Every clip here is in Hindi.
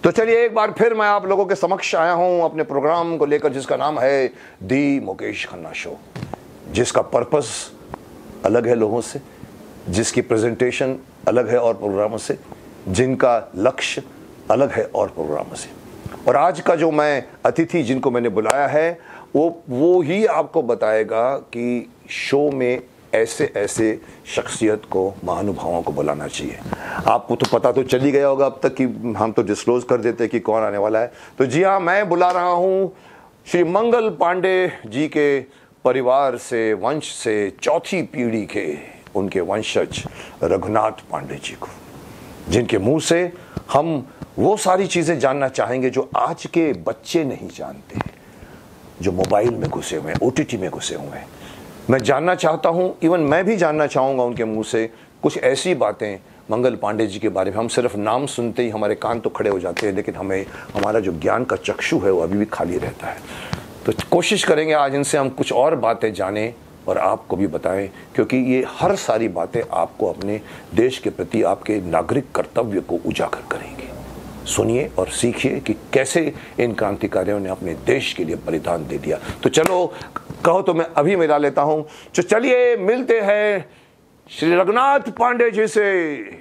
तो चलिए एक बार फिर मैं आप लोगों के समक्ष आया हूं अपने प्रोग्राम को लेकर जिसका नाम है दी मुकेश खन्ना शो, जिसका पर्पस अलग है लोगों से, जिसकी प्रेजेंटेशन अलग है और प्रोग्रामों से, जिनका लक्ष्य अलग है और प्रोग्रामों से। और आज का जो मैं अतिथि जिनको मैंने बुलाया है वो ही आपको बताएगा कि शो में ऐसे ऐसे शख्सियत को, महानुभावों को बुलाना चाहिए। आपको तो पता तो चल ही गया होगा अब तक कि हम तो डिस्क्लोज कर देते हैं कि कौन आने वाला है। तो जी हाँ, मैं बुला रहा हूँ श्री मंगल पांडे जी के परिवार से, वंश से, चौथी पीढ़ी के उनके वंशज रघुनाथ पांडे जी को, जिनके मुंह से हम वो सारी चीज़ें जानना चाहेंगे जो आज के बच्चे नहीं जानते, जो मोबाइल में घुसे हुए हैं, OTT में घुसे हुए हैं। मैं जानना चाहता हूं, इवन मैं भी जानना चाहूंगा उनके मुंह से कुछ ऐसी बातें मंगल पांडे जी के बारे में। हम सिर्फ नाम सुनते ही हमारे कान तो खड़े हो जाते हैं, लेकिन हमें हमारा जो ज्ञान का चक्षु है वो अभी भी खाली रहता है। तो कोशिश करेंगे आज इनसे हम कुछ और बातें जानें और आपको भी बताएं, क्योंकि ये हर सारी बातें आपको अपने देश के प्रति आपके नागरिक कर्तव्य को उजागर करेंगे। सुनिए और सीखिए कि कैसे इन क्रांतिकारियों ने अपने देश के लिए बलिदान दे दिया। तो चलो, कहो तो मैं अभी मिला लेता हूं। तो चलिए मिलते हैं श्री रघुनाथ पांडे जी से।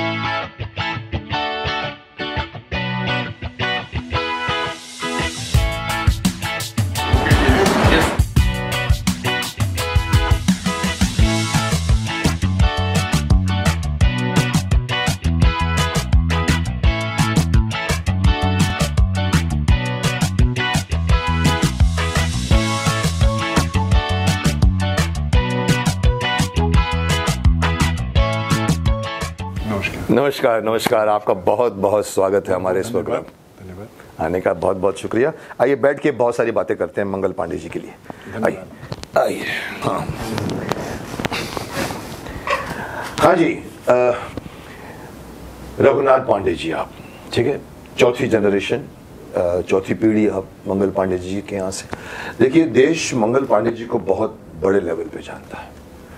नमस्कार नमस्कार, आपका बहुत बहुत स्वागत है हमारे इस प्रोग्राम। धन्यवाद। आने का बहुत बहुत शुक्रिया। आइए बैठ के बहुत सारी बातें करते हैं मंगल पांडे जी के लिए। आइए आइए। हाँ जी, रघुनाथ पांडे जी आप, ठीक है, चौथी जनरेशन, चौथी पीढ़ी आप मंगल पांडे जी के यहाँ से। देखिए, देश मंगल पांडे जी को बहुत बड़े लेवल पे जानता है।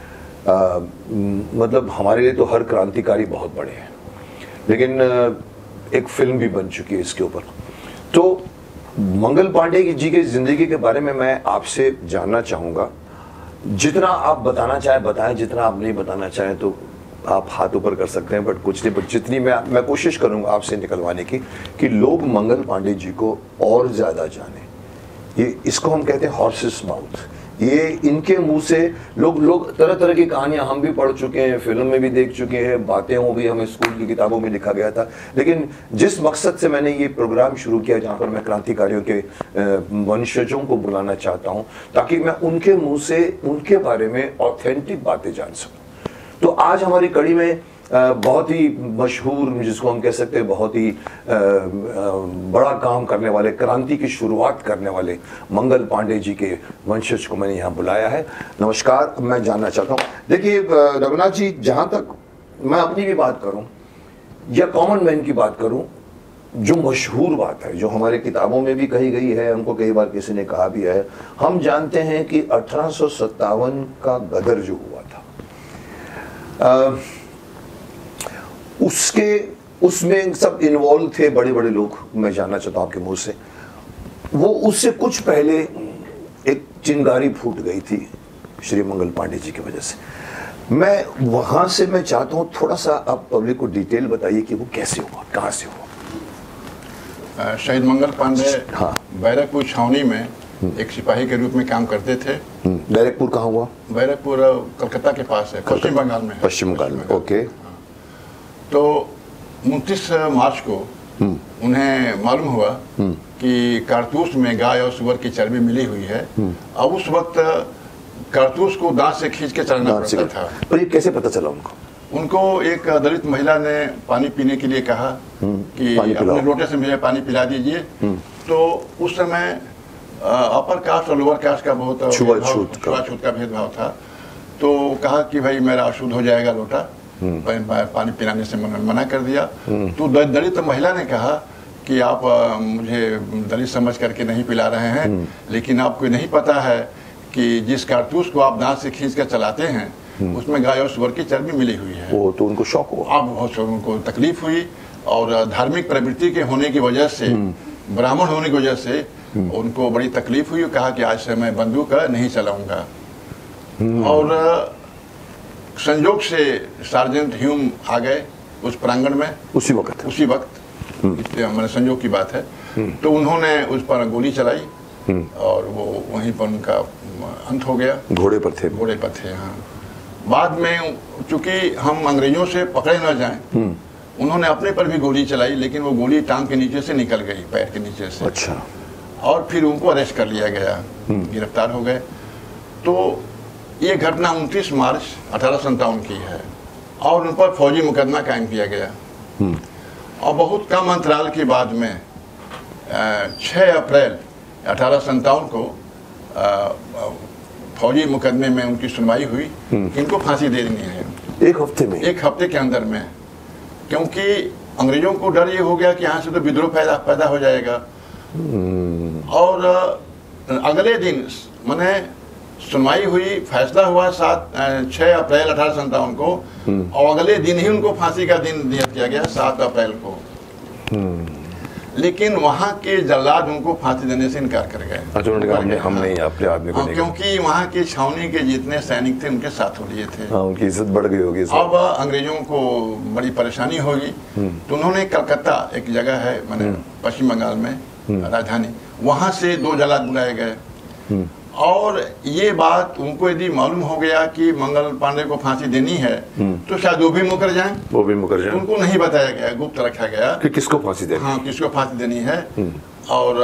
मतलब हमारे लिए तो हर क्रांतिकारी बहुत बड़े हैं, लेकिन एक फिल्म भी बन चुकी है इसके ऊपर। तो मंगल पांडे जी की जिंदगी के बारे में मैं आपसे जानना चाहूँगा। जितना आप बताना चाहें बताएं, जितना आप नहीं बताना चाहें तो आप हाथ ऊपर कर सकते हैं, बट कुछ नहीं, बट जितनी मैं कोशिश करूँगा आपसे निकलवाने की कि लोग मंगल पांडे जी को और ज़्यादा जाने। ये इसको हम कहते हैं हॉर्सेस माउथ। ये इनके मुंह से लोग तरह तरह की कहानियां हम भी पढ़ चुके हैं, फिल्म में भी देख चुके हैं, बातें हो गई, हमें स्कूल की किताबों में लिखा गया था। लेकिन जिस मकसद से मैंने ये प्रोग्राम शुरू किया, जहाँ पर मैं क्रांतिकारियों के वंशजों को बुलाना चाहता हूँ, ताकि मैं उनके मुंह से उनके बारे में ऑथेंटिक बातें जान सकूँ। तो आज हमारी कड़ी में बहुत ही मशहूर, जिसको हम कह सकते हैं बहुत ही बड़ा काम करने वाले, क्रांति की शुरुआत करने वाले मंगल पांडे जी के वंशज को मैंने यहाँ बुलाया है। नमस्कार। मैं जानना चाहता हूँ, देखिए रघुनाथ जी, जहाँ तक मैं अपनी भी बात करूँ या कॉमन मैन की बात करूँ, जो मशहूर बात है, जो हमारे किताबों में भी कही गई है, हमको कई बार किसी ने कहा भी है, हम जानते हैं कि 1857 का गदर जो हुआ था, उसमें सब इन्वॉल्व थे बड़े बड़े लोग। मैं जानना चाहता हूं आपके मुंह से, वो उससे कुछ पहले एक चिंगारी फूट गई थी श्री मंगल पांडे जी की वजह से। मैं वहां से मैं चाहता हूं थोड़ा सा आप पब्लिक को डिटेल बताइए कि वो कैसे हुआ, कहां से हुआ। शहीद मंगल पांडे हाँ, बैरकपुर छावनी में एक सिपाही के रूप में काम करते थे। बैरकपुर कहाँ हुआ? बैरकपुर कलकत्ता के पास है, पश्चिम बंगाल में। पश्चिम बंगाल में, ओके। तो 29 मार्च को उन्हें मालूम हुआ कि कारतूस में गाय और सुअर की चर्बी मिली हुई है। अब उस वक्त कारतूस को दांत से खींच के चलाना पड़ता था। पर ये कैसे पता चला उनको? उनको एक दलित महिला ने पानी पीने के लिए कहा कि अपने लोटे से मुझे पानी पिला दीजिए। तो उस समय अपर कास्ट और लोअर कास्ट का बहुत छुआछूत का भेदभाव था। तो कहा कि भाई मेरा अशुद्ध हो जाएगा लोटा, पानी पिलाने से मना कर दिया। तो दलित महिला ने कहा कि आप मुझे दलित समझ करके नहीं पिला रहे हैं, लेकिन आपको नहीं पता है कि जिस कारतूस को आप दांत से खींच कर चलाते हैं उसमें गाय और सुअर की चर्बी मिली हुई है। वो तो उनको शौक हुआ। अब बहुत उनको तकलीफ हुई और धार्मिक प्रवृत्ति के होने की वजह से, ब्राह्मण होने की वजह से उनको बड़ी तकलीफ हुई। कहा कि आज से मैं बंदूक नहीं चलाऊंगा। और संयोग से सार्जेंट ह्यूम आ गए उस प्रांगण में उसी वक्त मैंने संयोग की बात है। तो उन्होंने उस पर गोली चलाई और वो वहीं पर उनका अंत हो गया। घोड़े पर थे हाँ। बाद में चूंकि हम अंग्रेजों से पकड़े न जाएं, उन्होंने अपने पर भी गोली चलाई, लेकिन वो गोली टांग के नीचे से निकल गई, पैर के नीचे से। अच्छा। और फिर उनको अरेस्ट कर लिया गया, गिरफ्तार हो गए। तो ये घटना 29 मार्च 1857 की है और उन पर फौजी मुकदमा कायम किया गया। और बहुत कम अंतराल के बाद में 6 अप्रैल 1857 को फौजी मुकदमे में उनकी सुनवाई हुई। इनको फांसी दे देनी है एक हफ्ते के अंदर में, क्योंकि अंग्रेजों को डर ये हो गया कि यहाँ से तो विद्रोह पैदा हो जाएगा। और अगले दिन माने सुनवाई हुई, फैसला हुआ 6 अप्रैल 1857 को और अगले दिन ही उनको फांसी का दिन नियत किया गया 7 अप्रैल को। लेकिन वहाँ के जल्लाद उनको फांसी देने से इनकार कर गए। अच्छा, उन्होंने कहा हम नहीं अपने आदमी को नहीं, क्योंकि वहाँ के छावनी के जितने सैनिक थे उनके साथ हो लिए थे। उनकी इज्जत बढ़ गई होगी। अब अंग्रेजों को बड़ी परेशानी होगी, तो उन्होंने कलकत्ता, एक जगह है मैंने पश्चिम बंगाल में राजधानी, वहाँ से 2 जल्लाद बुलाए गए। और ये बात उनको यदि मालूम हो गया कि मंगल पांडे को फांसी देनी है तो शायद वो भी मुकर जाएं। उनको नहीं बताया गया, गुप्त रखा गया कि किसको फांसी देनी। हाँ, किसको फांसी देनी है। और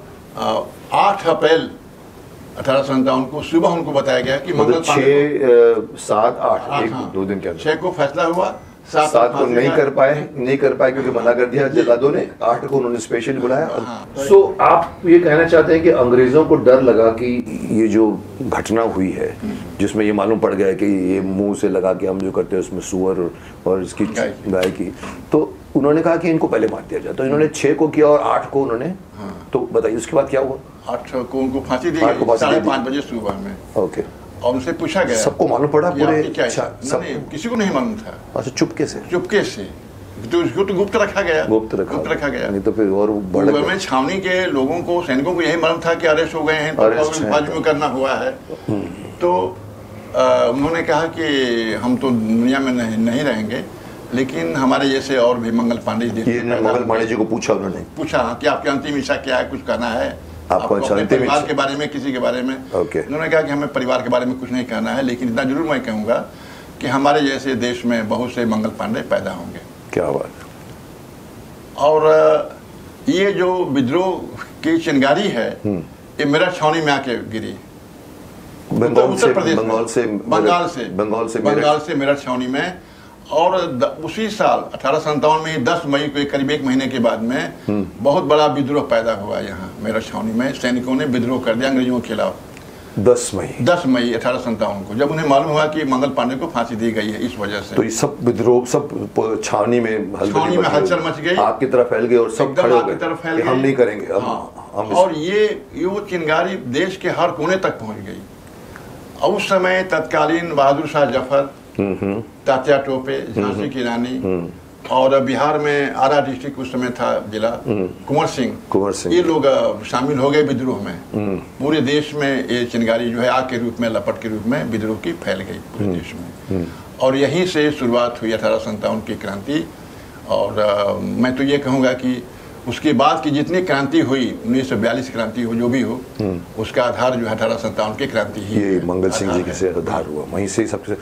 8 अप्रैल 1857 को सुबह उनको बताया गया कि मंगल पांडे 6, 7, 8 2 दिन के अंदर 6 को फैसला हुआ, 7 को नहीं कर पाए क्योंकि मना कर दिया जल्लादों ने। 8 को उन्होंने स्पेशली बुलाया। सो आप ये कहना चाहते हैं कि अंग्रेजों को डर लगा कि ये जो घटना हुई है, जिसमें ये मालूम पड़ गया कि ये मुंह से लगा के हम जो करते हैं उसमें सुअर और इसकी गाय की, तो उन्होंने कहा कि इनको पहले मार दिया जाए। तो इन्होंने 6 को किया और 8 को उन्होंने, तो बताइए उसके बाद क्या हुआ। 8 को उनको फांसी दी गई 5:30 बजे सुबह में। ओके। और उनसे पूछा गया, सबको मालूम पड़ा पूरे? अच्छा, किसी को नहीं मालूम था। अच्छा, चुपके से तो उसको तो गुप्त रखा गया। नहीं तो फिर और में छावनी के लोगों को, सैनिकों को यही मालूम था कि अरेस्ट हो गए हैं, फौज में करना हुआ है। तो उन्होंने कहा कि हम तो दुनिया में नहीं रहेंगे, लेकिन हमारे जैसे और भी मंगल पांडे जी को पूछा कि आपकी अंतिम इच्छा क्या है, कुछ कहना है आपको अपने परिवार के बारे में, किसी के बारे में। उन्होंने कहा कि हमें परिवार के बारे में कुछ नहीं कहना है, लेकिन इतना जरूर मैं कहूँगा कि हमारे जैसे देश में बहुत से मंगल पांडे पैदा होंगे। क्या बात। और ये जो विद्रोह की चिंगारी है, ये मेरठ छावनी में आके गिरी। उत्तर प्रदेश, बंगाल से मेरठ छावनी में। और उसी साल 1857 में 10 मई को, करीब 1 महीने के बाद में बहुत बड़ा विद्रोह पैदा हुआ यहाँ मेरठ छावनी में। सैनिकों ने विद्रोह कर दिया अंग्रेजों के खिलाफ। 10 मई 1857 को, जब उन्हें मालूम हुआ कि मंगल पांडे को फांसी दी गई है इस वजह से। तो ये सब विद्रोह, सब छावनी में हलचल मच गई, आग की तरफ फैल गई और सब खड़े हो गए, हम नहीं करेंगे। और ये चिंगारी देश के हर कोने तक पहुंच गई। और उस समय तत्कालीन बहादुर शाह जफर, तात्या टोपे, झांसी की रानी, और बिहार में आरा डिस्ट्रिक्ट उस समय था जिला, कुंवर सिंह, ये लोग शामिल हो गए विद्रोह में। पूरे देश में ये चिंगारी जो है आग के रूप में, लपट के रूप में विद्रोह की फैल गई पूरे देश में। और यहीं से शुरुआत हुई 1857 की क्रांति। और मैं तो ये कहूँगा कि उसके बाद की जितनी क्रांति हुई, 1942 क्रांति हो, जो भी हो, उसका आधार जो है 1857 की क्रांति ही, ये मंगल सिंह जी से आधार हुआ, वहीं से सबसे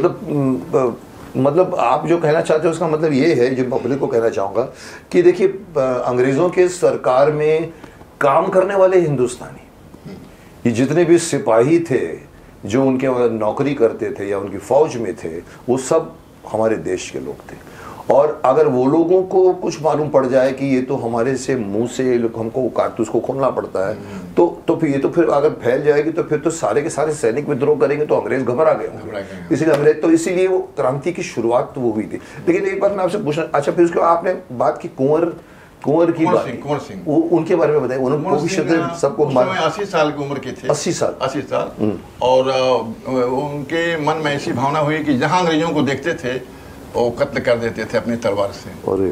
मतलब आप जो कहना चाहते हो उसका मतलब ये है, जो पब्लिक को कहना चाहूँगा कि देखिए, अंग्रेज़ों के सरकार में काम करने वाले हिंदुस्तानी, ये जितने भी सिपाही थे जो उनके नौकरी करते थे या उनकी फौज में थे, वो सब हमारे देश के लोग थे। और अगर वो लोगों को कुछ मालूम पड़ जाए कि ये तो हमारे से मुंह से हमको कारतूस को खोलना पड़ता है, तो फिर ये तो फिर अगर फैल जाएगी तो फिर तो सारे के सारे सैनिक विद्रोह करेंगे, तो अंग्रेज घबरा गए होंगे। इसलिए अंग्रेज, तो इसीलिए वो क्रांति की शुरुआत तो वो हुई थी। लेकिन एक बात मैं आपसे पूछना, अच्छा फिर उसके आपने बात की कुंवर की बात, कुंवर सिंह, वो उनके बारे में बताइए। उन्होंने सबको 80 साल की उम्र के थे, 80 साल। और उनके मन में ऐसी भावना हुई कि जहाँ अंग्रेजों को देखते थे वो कत्ल कर देते थे अपनी तलवार से।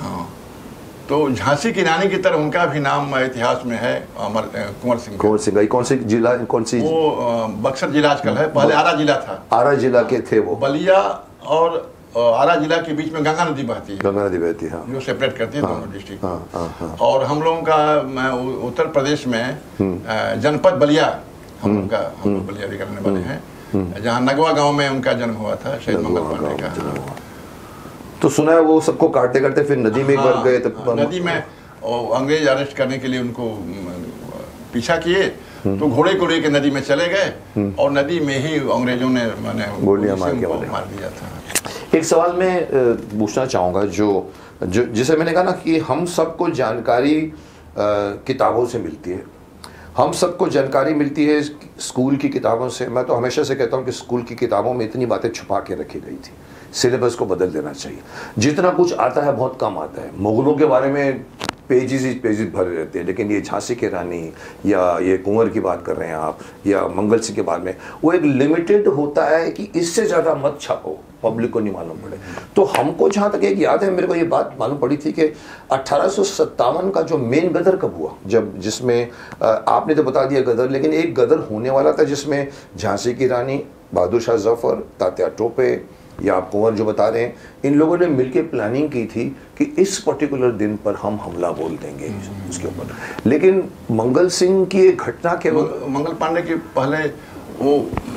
हाँ, तो झांसी की रानी की तरह उनका भी नाम इतिहास में है, कुंवर सिंह। कुंवर सिंह कौन सी जिला, कौन सी? वो बक्सर जिला आजकल है, पहले आरा जिला था। आरा जिला के थे वो। बलिया और आरा जिला के बीच में गंगा नदी बहती है। गंगा नदी बहती है, हाँ। जो सेपरेट करती है दोनों डिस्ट्रिक्ट। हाँ। और हम लोगों का उत्तर प्रदेश में जनपद बलिया, हम लोग बलिया भी करने वाले हैं, जहाँ नगवा गांव में उनका जन्म हुआ था, शहीद मंगल पांडे का। तो सुना है वो सबको काटते करते फिर नदी में एक बार गए, तो नदी में अंग्रेज अरेस्ट करने के लिए उनको पीछा किए, तो घोड़े को लेकर नदी में चले गए और नदी में ही अंग्रेजों ने गोलियां मार दिया था। एक सवाल मैं पूछना चाहूँगा, जो जिसे मैंने कहा ना कि हम सबको जानकारी किताबों से मिलती है, हम सबको जानकारी मिलती है स्कूल की किताबों से। मैं तो हमेशा से कहता हूँ कि स्कूल की किताबों में इतनी बातें छुपा के रखी गई थी, सिलेबस को बदल देना चाहिए। जितना कुछ आता है बहुत कम आता है। मुगलों के बारे में पेजेस ही पेजेस भरे रहते हैं, लेकिन ये झांसी की रानी या ये कुंवर की बात कर रहे हैं आप, या मंगल सिंह के बारे में, वो एक लिमिटेड होता है कि इससे ज़्यादा मत छापो, पब्लिक को नहीं मालूम पड़े। तो हमको जहाँ तक एक याद है, मेरे को ये बात मालूम पड़ी थी कि 1857 का जो मेन गदर कब हुआ, जब जिसमें आपने तो बता दिया गदर, लेकिन एक गदर होने वाला था जिसमें झांसी की रानी, बहादुर शाह जफर, तात्या टोपे या आप कुंवर जो बता रहे हैं, इन लोगों ने मिलकर प्लानिंग की थी कि इस पर्टिकुलर दिन पर हम हमला बोल देंगे उसके ऊपर। लेकिन मंगल सिंह की एक घटना के मंगल पांडे के पहले वो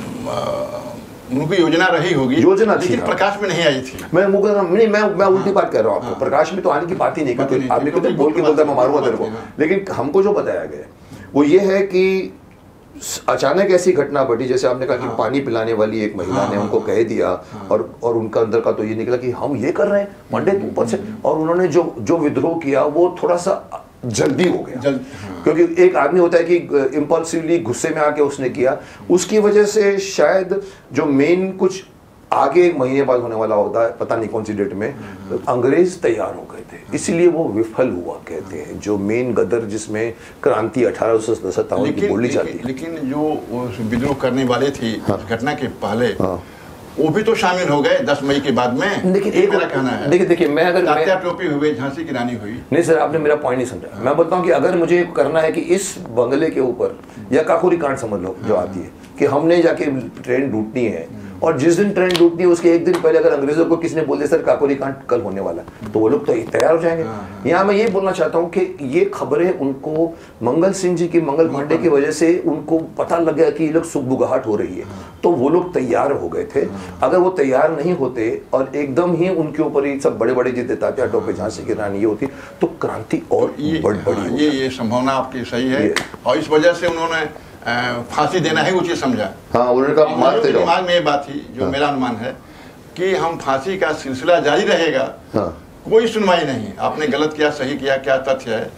उनकी योजना रही होगी, योजना थी, लेकिन प्रकाश में नहीं आई थी। मैं उल्टी बात कर रहा हूँ आपको। प्रकाश में तो आने की बात ही नहीं करती, आदमी को तो बोल के बोलता मैं मारूंगा तेरे को। लेकिन हमको जो बताया गया वो ये है कि अचानक ऐसी घटना बढ़ी, जैसे आपने कहा कि पानी पिलाने वाली एक महिला ने उनको कह दिया, और उनका अंदर का तो ये निकला कि हम ये कर रहे हैं पंडित ऊपर से, और उन्होंने जो विद्रोह किया वो थोड़ा सा जल्दी हो गया। क्योंकि एक आदमी होता है कि इम्पल्सिवली गुस्से में आके उसने किया, उसकी वजह से शायद जो मेन कुछ आगे एक महीने बाद होने वाला होता है, पता नहीं कौन सी डेट में, अंग्रेज तैयार हो गए थे, इसलिए वो विफल हुआ कहते हैं। जो मेन गदर जिसमें क्रांति 1857 की बोली जाती है, लेकिन जो विद्रोह करने वाले थे घटना के पहले, वो भी तो शामिल हो गए 10 मई के बाद में। लेकिन एक मेरा कहना है, देखिए मैं अगर तात्या टोपे हुए, झांसी की रानी हुई। नहीं सर, आपने मेरा पॉइंट नहीं समझा। मैं बोलता हूँ कि अगर मुझे करना है कि इस बंगले के ऊपर, या काकोरी कांड समझ लो जो आती है, कि हमने जाके ट्रेन लूटनी है, और जिस दिन ट्रेन लूटनी है उसके एक दिन पहले अगर अंग्रेजों को किसी ने बोल दिया सर काकोरी कांड कल होने वाला है, तो वो लोग तो तैयार हो जाएंगे। यहाँ मैं ये बोलना चाहता हूँ कि ये खबरें उनको मंगल सिंह जी की, मंगल पांडे की वजह से उनको पता लग गया कि ये लोग सुगबुगाहट हो रही है, तो वो लोग तैयार हो गए थे। अगर वो तैयार नहीं होते और एकदम ही उनके ऊपर ये सब बड़े बड़े जीते, तात्या टोपे, झांसी की रानी, ये होती तो क्रांति और बड़ी। ये संभावना आपकी सही है, और इस वजह से उन्होंने फांसी देना ही उचित समझा। हाँ, उन्होंने मारते जाओ। दिमाग में ये बात थी, जो मेरा अनुमान है कि हम फांसी का सिलसिला जारी रहेगा, कोई सुनवाई नहीं, आपने गलत किया, सही किया, क्या तथ्य है,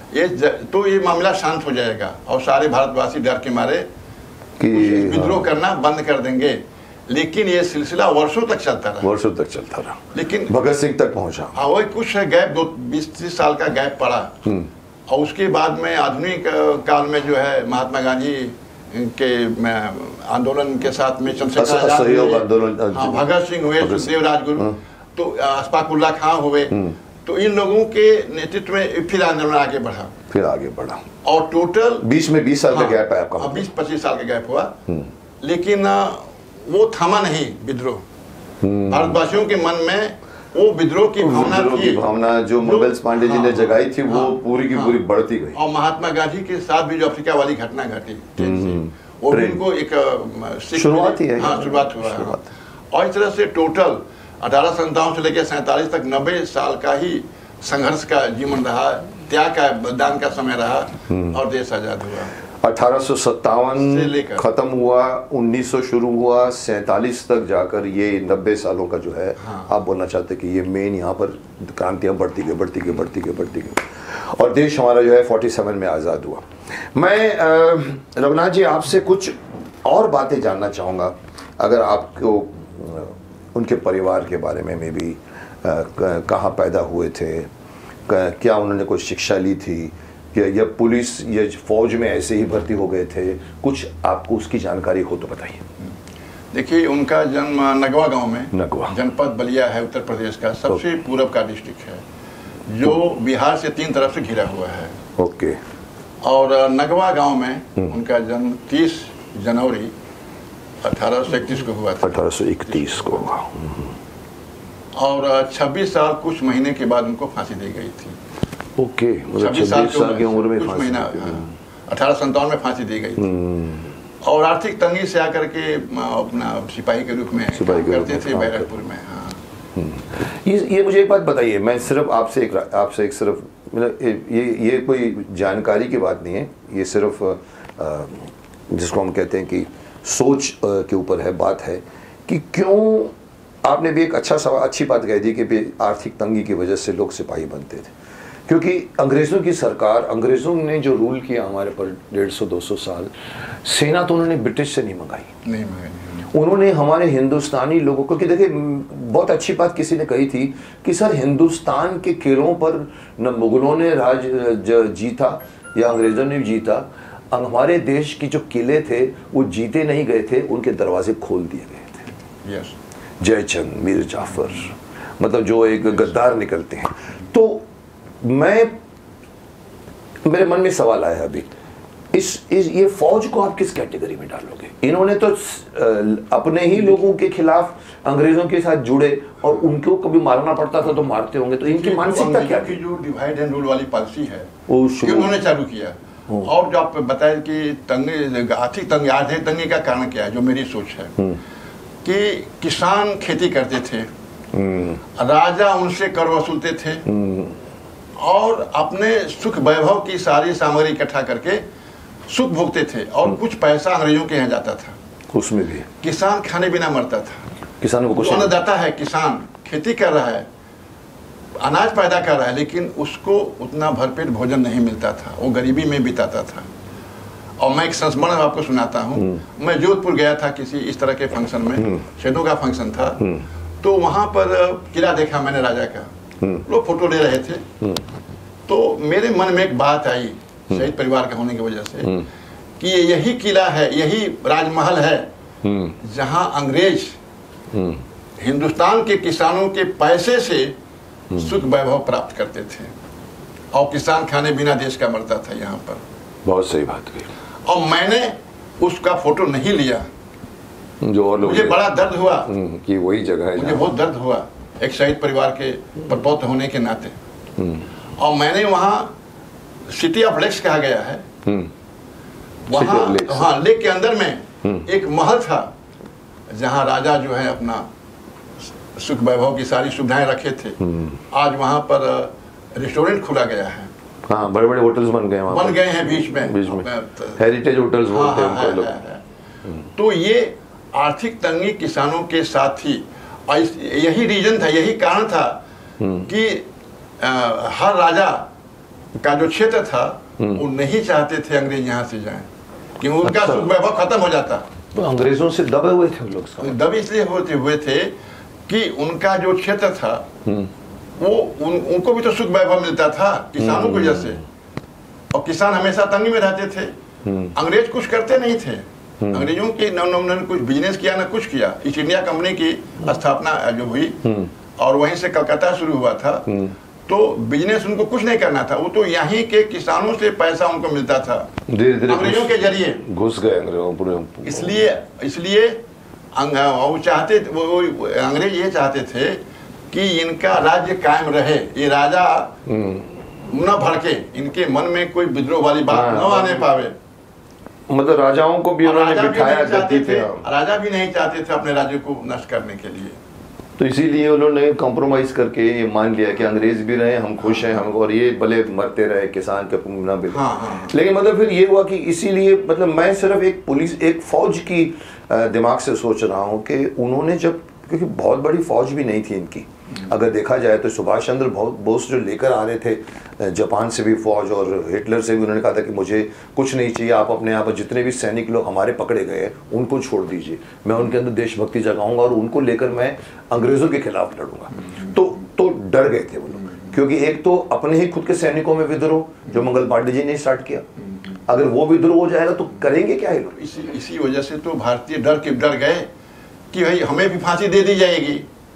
तो ये मामला शांत हो जाएगा और सारे भारतवासी डर के मारे कि विद्रोह करना बंद कर देंगे। लेकिन ये सिलसिला वर्षों तक चलता रहा, लेकिन भगत सिंह तक पहुंचा। हाँ, वही कुछ गैप, 20-30 साल का गैप पड़ा, और उसके बाद में आधुनिक काल में जो है महात्मा गांधी के आंदोलन के साथ में चंद्रशेखर आजाद, भगत सिंह हुए, सुखदेव राजगुरु, तो अशफाकुल्लाह खां हुए, तो इन लोगों के नेतृत्व में फिर आंदोलन आगे बढ़ा, और टोटल 20 साल का गैप है आपका, 20-25 साल का गैप हुआ, लेकिन वो थमा नहीं विद्रोह। भारतवासियों के मन में वो विद्रोह की भावना जो मंगल पांडे जी ने जगाई थी, वो पूरी की पूरी बढ़ती गई। और महात्मा गांधी के साथ भी जो अफ्रीका वाली घटना घटी, वो उनको एक शुरुआत ही है। हाँ, शुरुआत हुआ। और इस तरह से टोटल 1857 से लेकर 47 तक 90 साल का ही संघर्ष का जीवन रहा, त्याग का, बलिदान का समय रहा, और देश आजाद हुआ। 1857 खत्म हुआ, 1900 शुरू हुआ, 47 तक जाकर ये 90 सालों का जो है, आप बोलना चाहते कि ये मेन यहाँ पर क्रांतियाँ बढ़ती गई, और देश हमारा जो है 47 में आज़ाद हुआ। मैं रघुनाथ जी आपसे कुछ और बातें जानना चाहूँगा, अगर आपको उनके परिवार के बारे में भी, कहाँ पैदा हुए थे, क्या उन्होंने कोई शिक्षा ली थी, या पुलिस या फौज में ऐसे ही भर्ती हो गए थे, कुछ आपको उसकी जानकारी हो तो बताइए। देखिए, उनका जन्म नगवा गांव में, जनपद बलिया है, उत्तर प्रदेश का सबसे पूर्व का डिस्ट्रिक्ट है, जो बिहार से 3 तरफ से घिरा हुआ है। ओके। और नगवा गांव में उनका जन्म 30 जनवरी 1831 को हुआ था। 1831 को। और 26 साल कुछ महीने के बाद उनको फांसी दी गई थी। ओके, मतलब 26 साल की उम्र में कुछ महीना 1857 में फांसी दी गई थी। और आर्थिक तंगी से आकर के अपना सिपाही के रूप में करते थे बैरकपुर में। हाँ, ये मुझे एक बात बताइए, मैं सिर्फ आपसे एक सिर्फ मतलब ये कोई जानकारी की बात नहीं है, ये सिर्फ जिसको हम कहते हैं कि सोच के ऊपर है बात है कि क्यों आपने भी एक अच्छी बात कह दी कि आर्थिक तंगी की वजह से लोग सिपाही बनते थे। क्योंकि अंग्रेज़ों की सरकार, अंग्रेज़ों ने जो रूल किया हमारे पर 150-200 साल, सेना तो उन्होंने ब्रिटिश से नहीं मंगाई, उन्होंने हमारे हिंदुस्तानी लोगों को, कि देखिए बहुत अच्छी बात किसी ने कही थी कि सर हिंदुस्तान के किलों पर न मुगलों ने राज जीता या अंग्रेज़ों ने जीता, हमारे देश की जो किले थे वो जीते नहीं गए थे, उनके दरवाजे खोल दिए गए थे। यस। जयचंद, मीर जाफर, मतलब जो एक गद्दार निकलते हैं। तो मेरे मन में सवाल आया अभी, ये फौज को आप किस कैटेगरी में डालोगे? इन्होंने तो अपने ही लोगों के खिलाफ अंग्रेजों के साथ जुड़े और उनको कभी मारना पड़ता था तो मारते होंगे, तो इनकी मानसिकता क्या थी? जो डिवाइड एंड रूल वाली पॉलिसी है उन्होंने चालू किया। और जो आप बताए कि आर्थिक तंगी का कारण क्या है, जो मेरी सोच है कि किसान खेती करते थे, राजा उनसे कर वसूलते थे और अपने सुख वैभव की सारी सामग्री इकट्ठा करके सुख भोगते थे, और कुछ पैसा अंग्रेजों के यहाँ जाता था। उसमें भी किसान खाने बिना मरता था। किसानों को कुछ अन्नदाता है, किसान खेती कर रहा है, अनाज पैदा कर रहा है, लेकिन उसको उतना भरपेट भोजन नहीं मिलता था, वो गरीबी में बिताता था। और मैं एक संस्मरण आपको सुनाता हूँ। मैं जोधपुर गया था किसी इस तरह के फंक्शन में, शहीदों का फंक्शन था, तो वहां पर किला देखा मैंने राजा का, लोग फोटो ले रहे थे। तो मेरे मन में एक बात आई शहीद परिवार का होने की वजह से कि यही किला है, यही राजमहल है जहां अंग्रेज हिंदुस्तान के किसानों के पैसे से सुख वैभव प्राप्त करते थे, और किसान खाने बिना देश का मरता था यहाँ पर। बहुत सही बात हुई। और मैंने उसका फोटो नहीं लिया, जो और लोग, मुझे बड़ा दर्द हुआ कि वही जगह है, मुझे बहुत दर्द हुआ एक शहीद परिवार के प्रपौत्र होने के नाते। और मैंने वहाँ सिटी ऑफ लेक्स कहा गया है, वहाँ हाँ लेक के अंदर में एक महल था जहाँ राजा जो है अपना सुख वैभव की सारी सुविधाएं रखे थे। आज वहाँ पर रेस्टोरेंट खुला गया है, हाँ बड़े बड़े होटल्स बन गए हैं बीच में हेरिटेज होटल्स बोलते हैं उनको लोग। तो ये आर्थिक तंगी किसानों के साथ ही, यही रीजन था, यही कारण था कि हर राजा का जो क्षेत्र था वो नहीं चाहते थे अंग्रेज यहाँ से जाएं, कि उनका सुख वैभव खत्म हो जाता। तो अंग्रेजों से दबे हुए थे लोग, दबे इसलिए हुए थे कि उनका जो क्षेत्र था वो उनको भी तो सुख वैभव मिलता था किसानों को जैसे, और किसान हमेशा तंगी में रहते थे। अंग्रेज कुछ करते नहीं थे, अंग्रेजों की न कुछ बिजनेस किया, न कुछ किया। ईस्ट इंडिया कंपनी की स्थापना जो हुई और वहीं से कलकत्ता शुरू हुआ था, तो बिजनेस उनको कुछ नहीं करना था, वो तो यहीं के किसानों से पैसा उनको मिलता था, धीरे-धीरे अंग्रेजों के जरिए घुस गए अंग्रेजों पूरे। इसलिए वो चाहते, वो अंग्रेज ये चाहते थे कि इनका राज्य कायम रहे, ये राजा न भड़के, इनके मन में कोई विद्रोह वाली बात न आने पावे। मतलब राजाओं को भी उन्होंने बिठाया करते थे, राजा भी नहीं चाहते थे अपने राज्य को नष्ट करने के लिए। तो इसीलिए उन्होंने कॉम्प्रोमाइज करके ये मान लिया कि अंग्रेज भी रहे, हम खुश हैं, हम, और ये भले मरते रहे, किसान के ना भी। लेकिन मतलब फिर ये हुआ कि इसीलिए, मतलब मैं सिर्फ एक फौज की दिमाग से सोच रहा हूँ कि उन्होंने जब, क्योंकि बहुत बड़ी फौज भी नहीं थी इनकी, अगर देखा जाए तो सुभाष चंद्र बोस जो लेकर आ रहे थे जापान से भी फौज, और हिटलर से भी उन्होंने कहा था कि मुझे कुछ नहीं चाहिए, आप अपने यहाँ पर जितने भी सैनिक लोग हमारे पकड़े गए उनको छोड़ दीजिए, मैं उनके अंदर देशभक्ति जगाऊंगा और उनको लेकर मैं अंग्रेजों के खिलाफ लड़ूंगा। तो डर गए थे वो लोग, क्योंकि एक तो अपने ही खुद के सैनिकों में विद्रोह, जो मंगल पांडे जी ने स्टार्ट किया, अगर वो विद्रोह हो जाएगा तो करेंगे क्या ये लोग? इसी वजह से तो भारतीय डर गए कि भाई हमें भी फांसी दे दी जाएगी,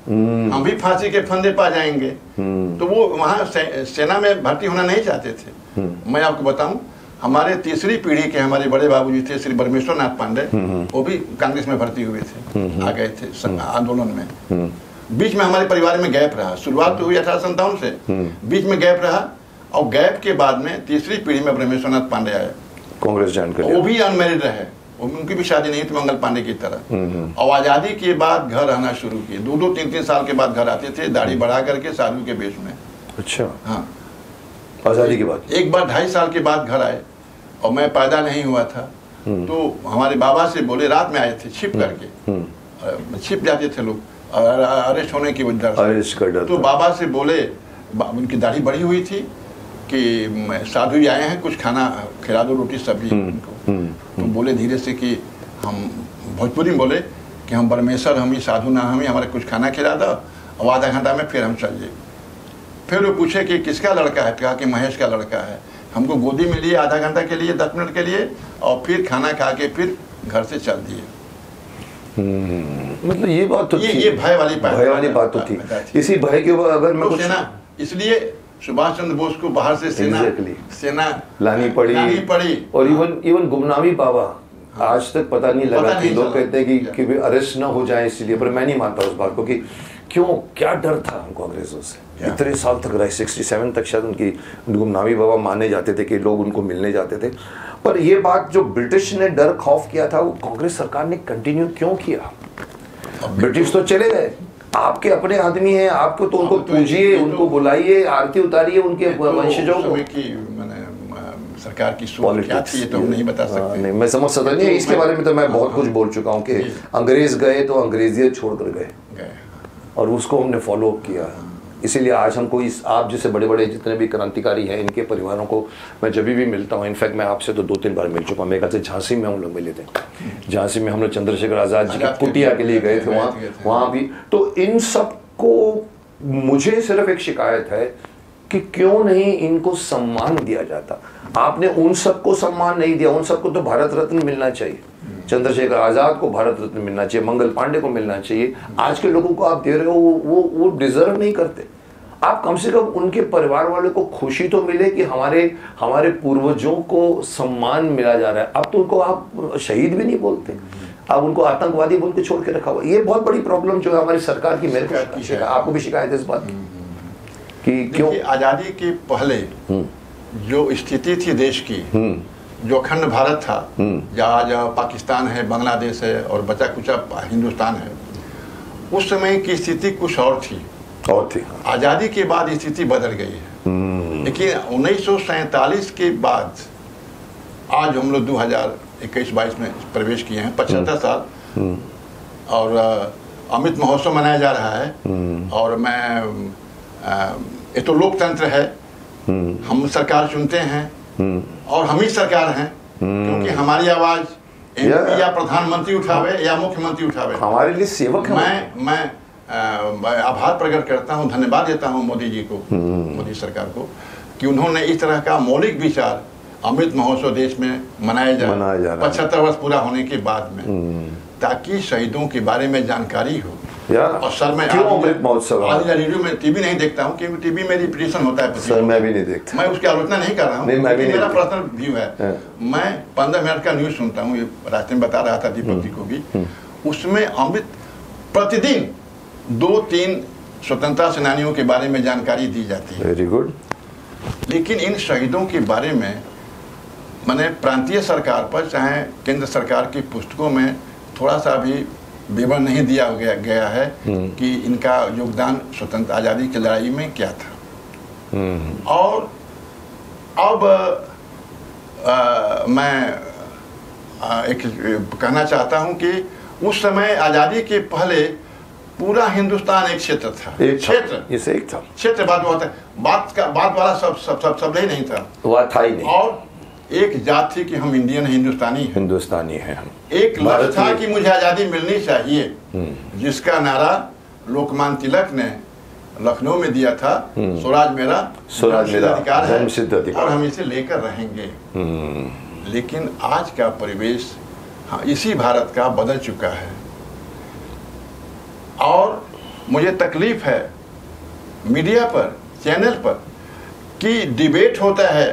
हम भी फांसी के फंदे पा जाएंगे। तो वो वहाँ सेना में भर्ती होना नहीं चाहते थे। मैं आपको बताऊं, हमारे तीसरी पीढ़ी के हमारे बड़े बाबूजी थे श्री ब्रह्मेश्वर नाथ पांडे, वो भी कांग्रेस में भर्ती हुए थे, आ गए थे आंदोलन में। बीच में हमारे परिवार में गैप रहा, शुरुआत तो हुई 1857 से, बीच में गैप रहा, और गैप के बाद में तीसरी पीढ़ी में ब्रह्मेश्वर नाथ पांडे आए, कांग्रेस ज्वाइन कर, वो भी अनमेरिड रहे, उनकी भी शादी नहीं थी मंगल पांडे की तरह। और आजादी के बाद घर आना शुरू किए, 2-2, 3-3 साल के बाद घर आते थे, दाढ़ी बढ़ा करके साधु के बेश में। अच्छा, हाँ, आजादी के बाद एक बार 2.5 साल के बाद घर आए, और मैं पैदा नहीं हुआ था, तो हमारे बाबा से बोले, रात में आए थे छिप करके, छिप जाते थे लोग अरेस्ट होने की वजह से, तो बाबा से बोले, उनकी दाढ़ी बढ़ी हुई थी, कि साधु जी आए हैं, कुछ खाना खिला दो, रोटी सब्जी उनको। तो बोले धीरे से कि हम भोजपुरी में बोले कि हम परमेश्वर, हम ही साधु ना, हम ही, हमारे कुछ खाना खिला दो, और आधा घंटा में फिर हम चल जाए। फिर वो पूछे कि किसका लड़का है, कहा कि महेश का लड़का है। हमको गोदी में लिए आधा घंटा के लिए, 10 मिनट के लिए, और फिर खाना खा के फिर घर से चल दिए। मतलब ये बात तो ये भय वाली बात तो थी। इसी भय के अगर मैं कुछ, इसलिए सुभाष चंद्र बोस को बाहर से सेना लानी पड़ी। और इवन गुमनामी बाबा आज तक पता नहीं लगा कि लोग कहते हैं कि अरेस्ट ना हो जाए इसलिए, पर मैं नहीं मानता उस बात को कि क्यों, क्या डर था उनको अंग्रेजों से, इतने साल तक रहे, 67 तक शायद उनकी गुमनामी बाबा माने जाते थे कि लोग उनको मिलने जाते थे। पर ये बात जो ब्रिटिश ने डर खौफ किया था, वो कांग्रेस सरकार ने कंटिन्यू क्यों किया? ब्रिटिश तो चले गए, आपके अपने आदमी हैं, आपको तो उनको पूजिए, उनको बुलाइए, आरती उतारिए उनके वंशजों को। सरकार की सोच क्या थी ये तो हम नहीं बता सकते। नहीं, मैं समझ सकता नहीं, इसके बारे में तो मैं बहुत कुछ बोल चुका हूँ कि अंग्रेज गए तो अंग्रेजियत छोड़कर गए, और उसको हमने फॉलो किया। इसीलिए आज हमको आप जैसे बड़े बड़े जितने भी क्रांतिकारी हैं, इनके परिवारों को मैं जब भी मिलता हूँ, इनफैक्ट मैं आपसे तो 2-3 बार मिल चुका हूँ, मेरे ख्याल से झांसी में हम लोग मिले थे, झांसी में हम लोग चंद्रशेखर आज़ाद जी की कुटिया के लिए गए थे, वहाँ भी। तो इन सब को मुझे सिर्फ एक शिकायत है कि क्यों नहीं इनको सम्मान दिया जाता। आपने उन सबको सम्मान नहीं दिया, उन सबको तो भारत रत्न मिलना चाहिए, चंद्रशेखर आजाद को भारत रत्न मिलना चाहिए, मंगल पांडे को मिलना चाहिए। आज के लोगों को आप दे रहे हो, वो डिजर्व नहीं करते। आप कम से कम उनके परिवार वालों को खुशी तो मिले कि हमारे पूर्वजों को सम्मान मिला जा रहा है। अब तो उनको आप शहीद भी नहीं बोलते, आप उनको आतंकवादी बोल के छोड़ के रखा हुआ। ये बहुत बड़ी प्रॉब्लम जो है हमारी सरकार की, मेरे को आपको भी शिकायत है इस बात की क्यों आजादी के पहले जो स्थिति थी देश की, जो अखंड भारत था, आज पाकिस्तान है, बांग्लादेश है और बचा कुचा हिंदुस्तान है, उस समय की स्थिति कुछ और थी। आजादी के बाद स्थिति बदल गई है। लेकिन 1947 के बाद आज हम लोग 2021-22 में प्रवेश किए हैं, 75 साल, और अमृत महोत्सव मनाया जा रहा है। और मैं ये तो लोकतंत्र है, हम सरकार चुनते हैं और हम ही सरकार हैं, क्योंकि हमारी आवाज एमपी या प्रधानमंत्री उठावे या मुख्यमंत्री उठावे, हमारे लिए सेवक है। मैं आभार प्रकट करता हूं, धन्यवाद देता हूं मोदी जी को, मोदी सरकार को, कि उन्होंने इस तरह का मौलिक विचार अमृत महोत्सव देश में मनाया जा रहा है 75 वर्ष पूरा होने के बाद में, ताकि शहीदों के बारे में जानकारी हो। और सर मैं अमृत महोत्सव रेडियो में टीवी नहीं देखता हूँ, क्योंकि टीवी में रिपीटेशन होता है। सर मैं भी नहीं देखता, मैं उसकी आलोचना नहीं कर रहा हूँ, मेरा पर्सनल व्यू है। मैं 15 मिनट का न्यूज सुनता हूँ, रास्ते में बता रहा था दीपक जी को भी, उसमें अमृत प्रतिदिन 2-3 स्वतंत्रता सेनानियों के बारे में जानकारी दी जाती है। Very good. लेकिन इन शहीदों के बारे में मैंने प्रांतीय सरकार पर चाहे केंद्र सरकार की पुस्तकों में थोड़ा सा भी विवरण नहीं दिया गया है कि इनका योगदान स्वतंत्र आज़ादी की लड़ाई में क्या था। और अब मैं एक कहना चाहता हूं कि उस समय आज़ादी के पहले पूरा हिंदुस्तान एक क्षेत्र था, क्षेत्र बात वाला सब ही नहीं था, था ही नहीं। और एक जात थी कि हम इंडियन हिंदुस्तानी हैं हम। एक लक्ष्य था कि मुझे आज़ादी मिलनी चाहिए, जिसका नारा लोकमान्य तिलक ने लखनऊ में दिया था, स्वराज मेरा अधिकार है और हम इसे लेकर रहेंगे। लेकिन आज का परिवेश इसी भारत का बदल चुका है, और मुझे तकलीफ है मीडिया पर, चैनल पर, कि डिबेट होता है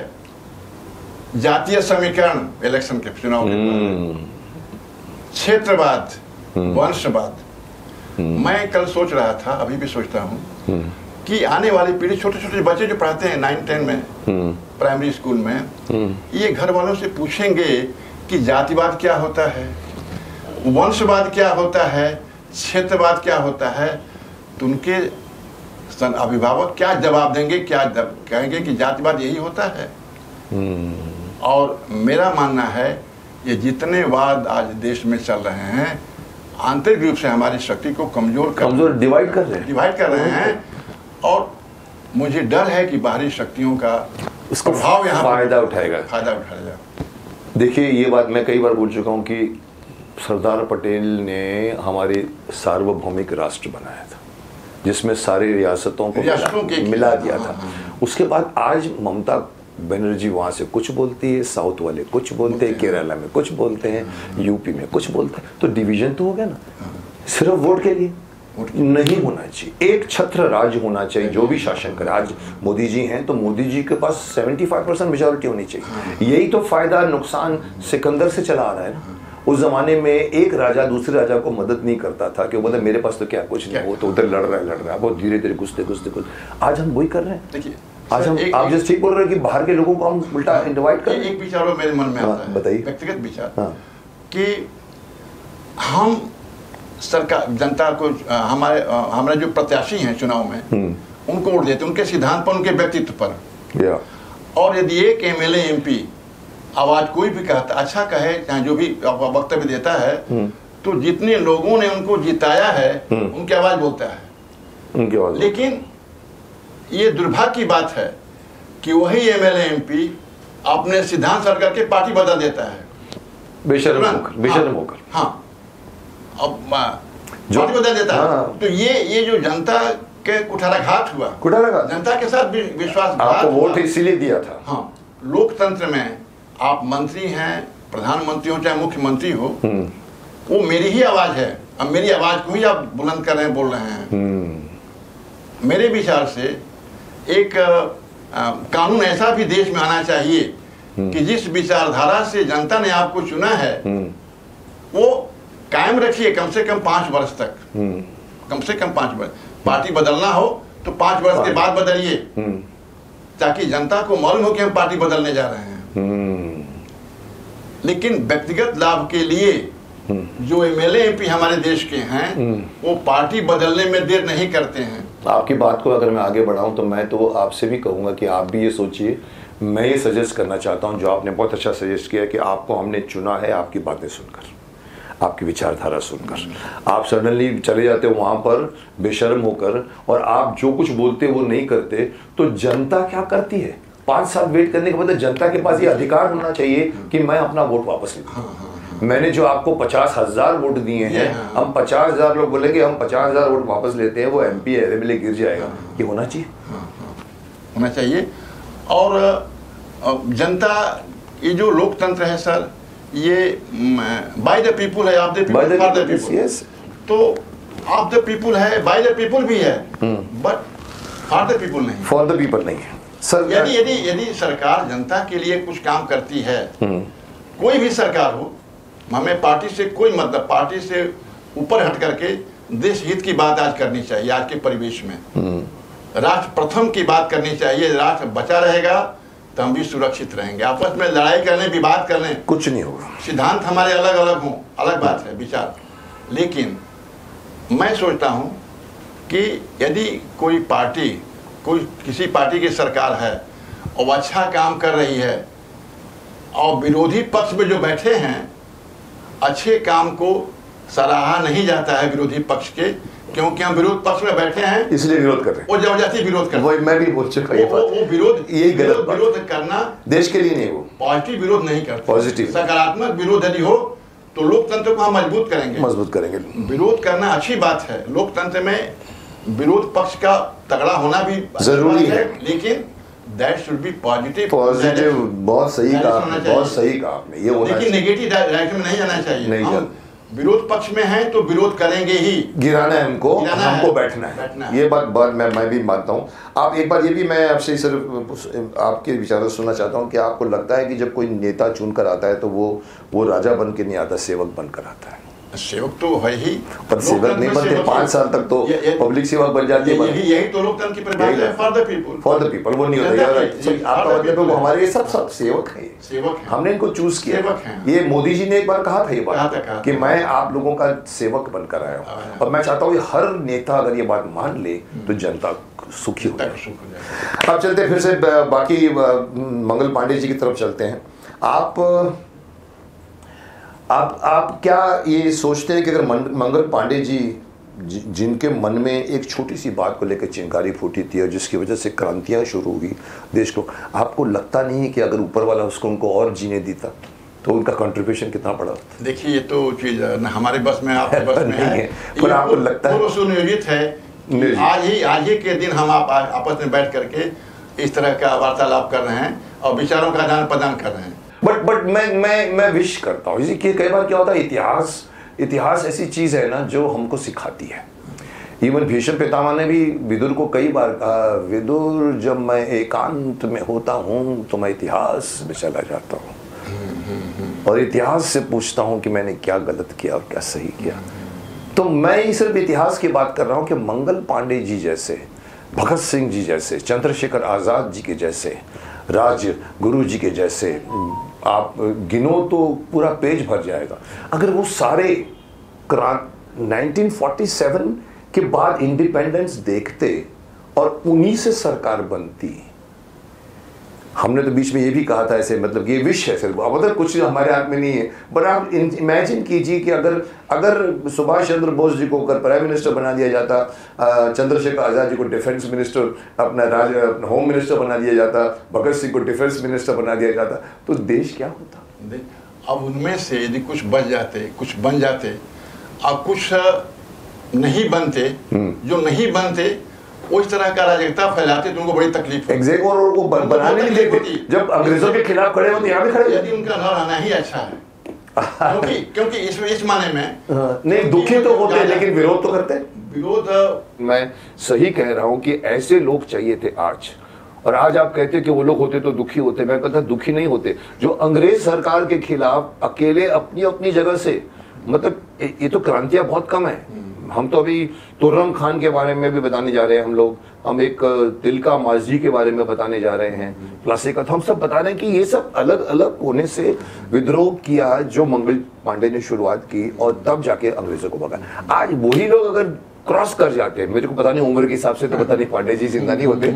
जातीय समीकरण इलेक्शन के चुनाव के बाद, क्षेत्रवाद, वंशवाद। मैं कल सोच रहा था, अभी भी सोचता हूँ कि आने वाली पीढ़ी, छोटे छोटे बच्चे जो पढ़ते हैं 9-10 में प्राइमरी स्कूल में, ये घर वालों से पूछेंगे कि जातिवाद क्या होता है, वंशवाद क्या होता है, क्षेत्रवाद क्या होता है, तो उनके अभिभावक क्या जवाब देंगे, क्या कहेंगे कि जातिवाद यही होता है। और मेरा मानना है ये जितने वाद आज देश में चल रहे हैं आंतरिक रूप से हमारी शक्ति को कमजोर डिवाइड कर रहे हैं। और मुझे डर है कि बाहरी शक्तियों का उसका प्रभाव यहाँ फायदा उठाएगा। देखिए, ये बात मैं कई बार बोल चुका हूँ कि सरदार पटेल ने हमारे सार्वभौमिक राष्ट्र बनाया था, जिसमें सारी रियासतों को मिला दिया था। उसके बाद आज ममता बनर्जी वहाँ से कुछ बोलती है, साउथ वाले कुछ बोलते हैं, केरला में कुछ बोलते हैं, यूपी में कुछ बोलते हैं, तो डिवीजन तो हो गया ना। सिर्फ वोट के लिए नहीं होना चाहिए, एक छत्र राज्य होना चाहिए जो भी शासन करे। आज मोदी जी हैं तो मोदी जी के पास 75% मेजॉरिटी होनी चाहिए। यही तो फायदा नुकसान सिकंदर से चला आ रहा है ना। उस जमाने में एक राजा दूसरे राजा को मदद नहीं करता था कि वो मतलब मेरे पास तो क्या कुछ नहीं, वो तो उधर लड़ रहा है, बहुत धीरे धीरे घुसते। आज हम वही कर रहे हैं। देखिए, आज हम आप जैसे ठीक बोल रहे हैं कि बाहर के लोगों को हम उल्टा डिवाइड कर। एक विचार और मेरे मन में आता है, बताइए, व्यक्तिगत विचार, कि हम सरकार जनता को हमारे जो प्रत्याशी हैं चुनाव में उनको वोट देते, उनके सिद्धांत पर, उनके व्यक्तित्व पर। और यदि एक एमएलए एमपी आवाज कोई भी कहता, अच्छा कहे चाहे जो भी वक्तव्य देता है, तो जितने लोगों ने उनको जिताया है उनकी आवाज बोलता है, उनकी आवाज। लेकिन ये दुर्भाग्य की बात है कि वही एमएलए एमपी अपने सिद्धांत सर करके पार्टी बदल देता है, बेशर्म होकर। हाँ, अब पार्टी बदल देता है। तो ये जो जनता के कुठाराघात हुआ, जनता के साथ विश्वासघात, आपको वोट इसीलिए दिया था। हाँ, लोकतंत्र में आप मंत्री हैं, प्रधानमंत्री हो चाहे मुख्यमंत्री हो, वो मेरी ही आवाज है। अब मेरी आवाज को ही आप बुलंद कर रहे हैं, बोल रहे हैं। मेरे विचार से एक कानून ऐसा भी देश में आना चाहिए कि जिस विचारधारा से जनता ने आपको चुना है वो कायम रखिए कम से कम 5 वर्ष तक। कम से कम 5 वर्ष। पार्टी बदलना हो तो 5 वर्ष के बाद बदलिए, ताकि जनता को मालूम हो कि हम पार्टी बदलने जा रहे हैं। लेकिन व्यक्तिगत लाभ के लिए जो एमएलए एमपी हमारे देश के हैं वो पार्टी बदलने में देर नहीं करते हैं। आपकी बात को अगर मैं आगे बढ़ाऊं तो मैं तो आपसे भी कहूंगा कि आप भी ये सोचिए। मैं ये सजेस्ट करना चाहता हूं, जो आपने बहुत अच्छा सजेस्ट किया, कि आपको हमने चुना है आपकी बातें सुनकर, आपकी विचारधारा सुनकर। आप सडनली चले जाते हो वहां पर बेशर्म होकर और आप जो कुछ बोलते वो नहीं करते, तो जनता क्या करती है? 5 साल वेट करने के बाद जनता के पास ये अधिकार होना चाहिए कि मैं अपना वोट वापस ले लूं। मैंने जो आपको 50,000 वोट दिए हैं, हम 50,000 लोग बोलेंगे हम 50,000 वोट वापस लेते हैं, वो एमपी एमएलए गिर जाएगा। ये होना चाहिए, होना चाहिए। और जनता, ये जो लोकतंत्र है सर, ये बाय द पीपुल है, of the people, for the people. तो ऑफ द पीपुल है, बाय द पीपुल भी है, बट फॉर द पीपुल नहीं, फॉर द पीपल नहीं है सर। यदि सरकार जनता के लिए कुछ काम करती है, कोई भी सरकार हो, हमें पार्टी से कोई मतलब, पार्टी से ऊपर हट करके देश हित की बात आज करनी चाहिए। आज के परिवेश में राष्ट्र प्रथम की बात करनी चाहिए। राष्ट्र बचा रहेगा तो हम भी सुरक्षित रहेंगे। आपस में लड़ाई करने, विवाद करने कुछ नहीं होगा। सिद्धांत हमारे अलग अलग हों, अलग बात है, विचार। लेकिन मैं सोचता हूं कि यदि कोई पार्टी, किसी पार्टी की सरकार है और अच्छा काम कर रही है और विरोधी पक्ष में जो बैठे हैं, अच्छे काम को सराहा नहीं जाता है विरोधी पक्ष के, क्योंकि हम विरोध पक्ष में बैठे हैं इसलिए विरोध कर रहे हैं। वो जबरदस्ती विरोध कर, वो मैं भी बोल चुका हूं, वो विरोध, ये गलत विरोध करना देश के लिए नहीं, वो पॉजिटिव विरोध नहीं करते। पॉजिटिव सकारात्मक विरोध यदि हो तो लोकतंत्र को हम मजबूत करेंगे। विरोध करना अच्छी बात है। लोकतंत्र में विरोध पक्ष का तगड़ा होना भी जरूरी है, लेकिन दैट शुड बी पॉजिटिव। बहुत सही कहा, बहुत सही कहा आपने। ये होना लेकिन नेगेटिव डायरेक्शन में नहीं जाना चाहिए। विरोध पक्ष में हैं तो विरोध करेंगे ही, गिराना है हमको बैठना है। ये बात मैं भी मानता हूँ। आप एक बार ये भी मैं आपसे सिर्फ आपके विचार सुनना चाहता हूँ कि आपको लगता है कि जब कोई नेता चुनकर आता है तो वो राजा बन के नहीं आता, सेवक बनकर आता है? सेवक तो है ही, पर सेवक नहीं बनते, 5 साल तक तो पब्लिक सेवक बन जाती है। यही तो लोकतंत्र की परिभाषा है, फॉर द पीपल। वो नहीं होता। आपका मतलब वो हमारे सब सेवक हैं, सेवक हैं, हमने इनको चूज किया। ये मोदी जी ने एक बार कहा था ये बात कि मैं आप लोगों का सेवक बनकर आया हूँ, और मैं चाहता हूँ हर नेता अगर ये बात मान ले तो जनता सुखी हो जाए। अब चलते फिर से बाकी मंगल पांडे जी की तरफ चलते हैं। आप क्या ये सोचते हैं कि अगर मंगल पांडे जी जिनके मन में एक छोटी सी बात को लेकर चिंगारी फूटी थी और जिसकी वजह से क्रांतियां शुरू हुई देश को, आपको लगता नहीं है कि अगर ऊपर वाला उनको और जीने देता तो उनका कंट्रीब्यूशन कितना बड़ा? देखिए, ये तो चीज हमारे बस में, आपके बस में है, पर आपको लगता है सुनियोजित है। आज ही के दिन हम आपस में बैठ करके इस तरह का वार्तालाप कर रहे हैं और विचारों का आदान प्रदान कर रहे हैं। बट मैं विश करता हूँ कि कई बार क्या होता है, इतिहास ऐसी चीज है ना जो हमको सिखाती है। इवन भीष्म पितामह ने भी विदुर को कई बार कहा, विदुर जब मैं एकांत में होता हूँ तो मैं इतिहास में चला जाता हूँ और इतिहास से पूछता हूँ कि मैंने क्या गलत किया और क्या सही किया। तो मैं सिर्फ इतिहास की बात कर रहा हूँ कि मंगल पांडे जी जैसे, भगत सिंह जी जैसे, चंद्रशेखर आजाद जी के जैसे, राजगुरु जी के जैसे, आप गिनो तो पूरा पेज भर जाएगा। अगर वो सारे 1947 के बाद इंडिपेंडेंस देखते और उन्हीं से सरकार बनती। हमने तो बीच में ये भी कहा था ऐसे, मतलब ये विश है सिर्फ, मतलब कुछ हमारे हाथ में नहीं है। बट आप इमेजिन कीजिए कि अगर सुभाष चंद्र बोस जी को अगर प्राइम मिनिस्टर बना दिया जाता, चंद्रशेखर आजाद जी को डिफेंस मिनिस्टर, अपना होम मिनिस्टर बना दिया जाता, भगत सिंह को डिफेंस मिनिस्टर बना दिया जाता, तो देश क्या होता? अब उनमें से यदि कुछ बच जाते, कुछ बन जाते और कुछ नहीं बनते, जो नहीं बनते उस तरह का अराजकता फैलाते तो उनको बड़ी तकलीफ एग्जैक्ट, और वो बनाने नहीं देते। जब अंग्रेजों के खिलाफ खड़े होते यहाँ भी खड़े, यदि उनका न रहना ही अच्छा है। क्योंकि इस माने में नहीं, दुखी तो होते लेकिन विरोध तो करते। विरोध, मैं सही कह रहा हूँ कि ऐसे लोग चाहिए थे आज। और आज आप कहते कि वो लोग होते तो दुखी होते, मैं कहता दुखी नहीं होते। जो अंग्रेज सरकार के खिलाफ अकेले अपनी अपनी जगह से, मतलब ये तो क्रांतियां बहुत कम है। हम तो अभी तुर्रम खान के बारे में भी बताने जा रहे हैं, हम एक तिलका मांझी के बारे में बताने जा रहे हैं, प्लासी का, तो हम सब बता रहे हैं कि ये सब अलग अलग कोने से विद्रोह किया जो मंगल पांडे ने शुरुआत की और तब जाके अंग्रेजों को भगा। आज वही लोग अगर क्रॉस कर जाते हैं, मेरे को पता नहीं उम्र के हिसाब से तो पता नहीं पांडे जी जिंदा नहीं होते,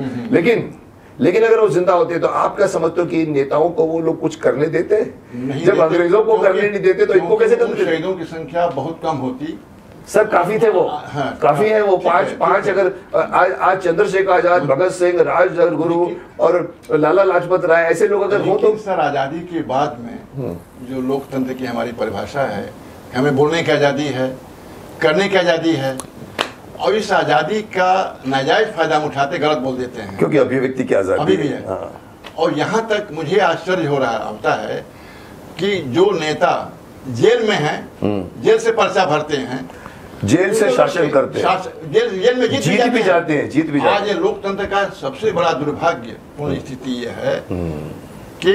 लेकिन अगर वो जिंदा होते तो आप क्या समझते हो कि नेताओं को वो लोग कुछ करने देते? जब अंग्रेजों को करने नहीं देते तो इनको कैसे करते? शहीदों की संख्या बहुत कम होती सर, काफी थे वो। हाँ, काफी है वो, पांच अगर आज चंद्रशेखर आजाद, भगत सिंह, राजगुरु और लाला लाजपत राय ऐसे लोग अगर हो तो। सर, आजादी के बाद में जो लोकतंत्र की हमारी परिभाषा है, हमें बोलने की आजादी है, करने की आजादी है, और इस आजादी का नाजायज फायदा हम उठाते गलत बोल देते हैं, क्योंकि अभिव्यक्ति की आजादी अभी भी है। और यहाँ तक मुझे आश्चर्य होता है कि जो नेता जेल में है, जेल से पर्चा भरते हैं, जेल से शासन करते हैं, जेल में जीत भी जाते हैं। आज ये लोकतंत्र का सबसे बड़ा दुर्भाग्यपूर्ण स्थिति यह है कि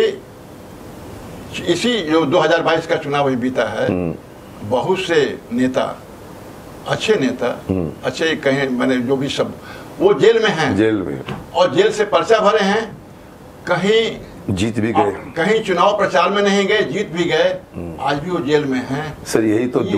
इसी जो 2022 का चुनाव बीता है, बहुत से नेता, अच्छे नेता, अच्छे कहें मैंने जो भी सब, वो जेल में हैं, जेल में, और जेल से पर्चा भरे हैं, कहीं जीत भी गए, कहीं चुनाव प्रचार में नहीं गए, जीत भी गए, आज भी वो जेल में हैं। सर, यही तो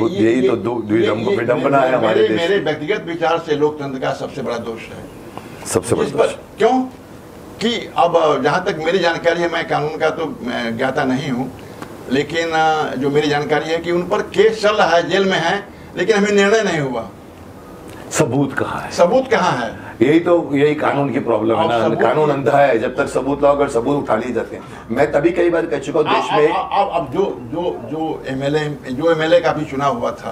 विडंबना है हमारे देश। मेरे व्यक्तिगत विचार से लोकतंत्र का सबसे बड़ा दोष है, सबसे बड़ा दोष। क्यों कि अब जहाँ तक मेरी जानकारी है, मैं कानून का तो ज्ञाता नहीं हूँ, लेकिन जो मेरी जानकारी है कि उन पर केस चल रहा है, जेल में है, लेकिन हमें निर्णय नहीं हुआ। सबूत कहाँ है? सबूत कहाँ है? यही कानून की प्रॉब्लम है ना। कानून अंधा है, जब तक सबूत लाओ, अगर सबूत उठा नहीं जाते हैं। मैं तभी कई बार कह चुका हूँ देश में। अब जो एमएलए का भी चुनाव हुआ था,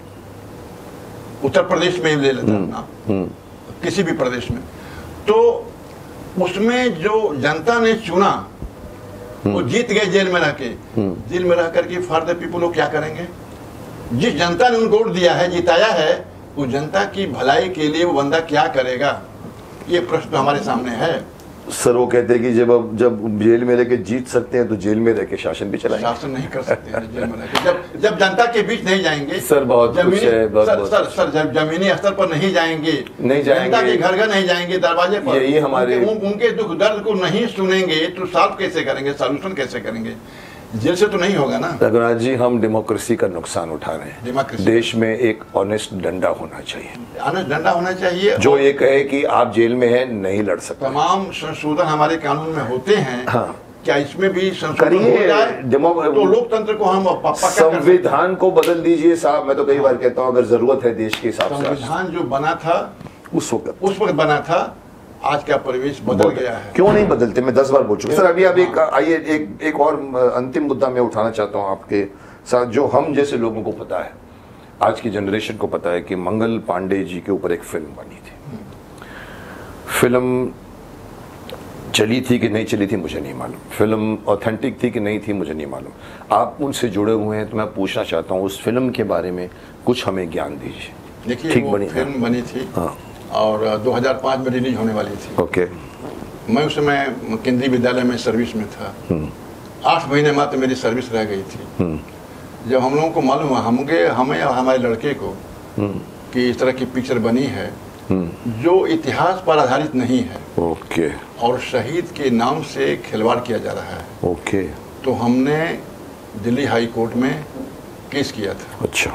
उत्तर प्रदेश में ले लेता ना, किसी भी प्रदेश में, तो उसमें जो जनता ने चुना वो जीत गए जेल में रह के। जेल में रह करके फॉर द पीपल वो क्या करेंगे? जिस जनता ने उनको वोट दिया है, जिताया है, उस जनता की भलाई के लिए वो बंदा क्या करेगा, ये प्रश्न हमारे सामने है। सर वो कहते हैं कि जब जेल में रह के जीत सकते हैं तो जेल में रह के शासन भी चलाएंगे। शासन नहीं कर सकते हैं जेल में रह के, जब जनता के बीच नहीं जाएंगे। सर बहुत कुछ है, सर जब जमीनी स्तर पर नहीं जाएंगे, जनता के घर घर नहीं जाएंगे, दरवाजे पर ये हमारे उनके दुख दर्द को नहीं सुनेंगे तो सॉल्व कैसे करेंगे, सॉल्यूशन कैसे करेंगे? जेल से तो नहीं होगा ना। रघुनाथ जी, हम डेमोक्रेसी का नुकसान उठा रहे हैं। देश में एक ऑनेस्ट डंडा होना चाहिए, ऑनेस्ट डंडा होना चाहिए जो ये कहे कि आप जेल में हैं, नहीं लड़ सकते। तमाम संशोधन हमारे कानून में होते हैं। हाँ। क्या इसमें भी संशोधन हो जाए तो लोकतंत्र को हम संविधान को बदल दीजिए साहब। मैं तो कई बार कहता हूँ अगर जरूरत है देश के हिसाब से, संविधान जो बना था उस वक्त बना था, आज का परिवेश बदल गया है। क्यों नहीं बदलते? मैं 10 बार बोल चुका। सर अभी आप आइए एक और अंतिम मुद्दा मैं उठाना चाहता हूं आपके साथ, जो हम जैसे लोगों को पता है, आज की जनरेशन को पता है कि मंगल पांडे जी के ऊपर एक फिल्म बनी थी। फिल्म चली थी कि नहीं चली थी मुझे नहीं मालूम, फिल्म ऑथेंटिक थी कि नहीं थी मुझे नहीं मालूम। आप उनसे जुड़े हुए हैं तो मैं पूछना चाहता हूँ उस फिल्म के बारे में कुछ हमें ज्ञान दीजिए। देखिए, ठीक बनी फिल्म बनी थी। हाँ। और 2005 में रिलीज होने वाली थी। ओके। मैं उस समय केंद्रीय विद्यालय में सर्विस में था। 8 महीने मात्र मेरी सर्विस रह गई थी। जब हम लोगों को मालूम हुआ, हमें और हमारे लड़के को, कि इस तरह की पिक्चर बनी है जो इतिहास पर आधारित नहीं है, ओके, और शहीद के नाम से खिलवाड़ किया जा रहा है, ओके, तो हमने दिल्ली हाई कोर्ट में केस किया था। अच्छा।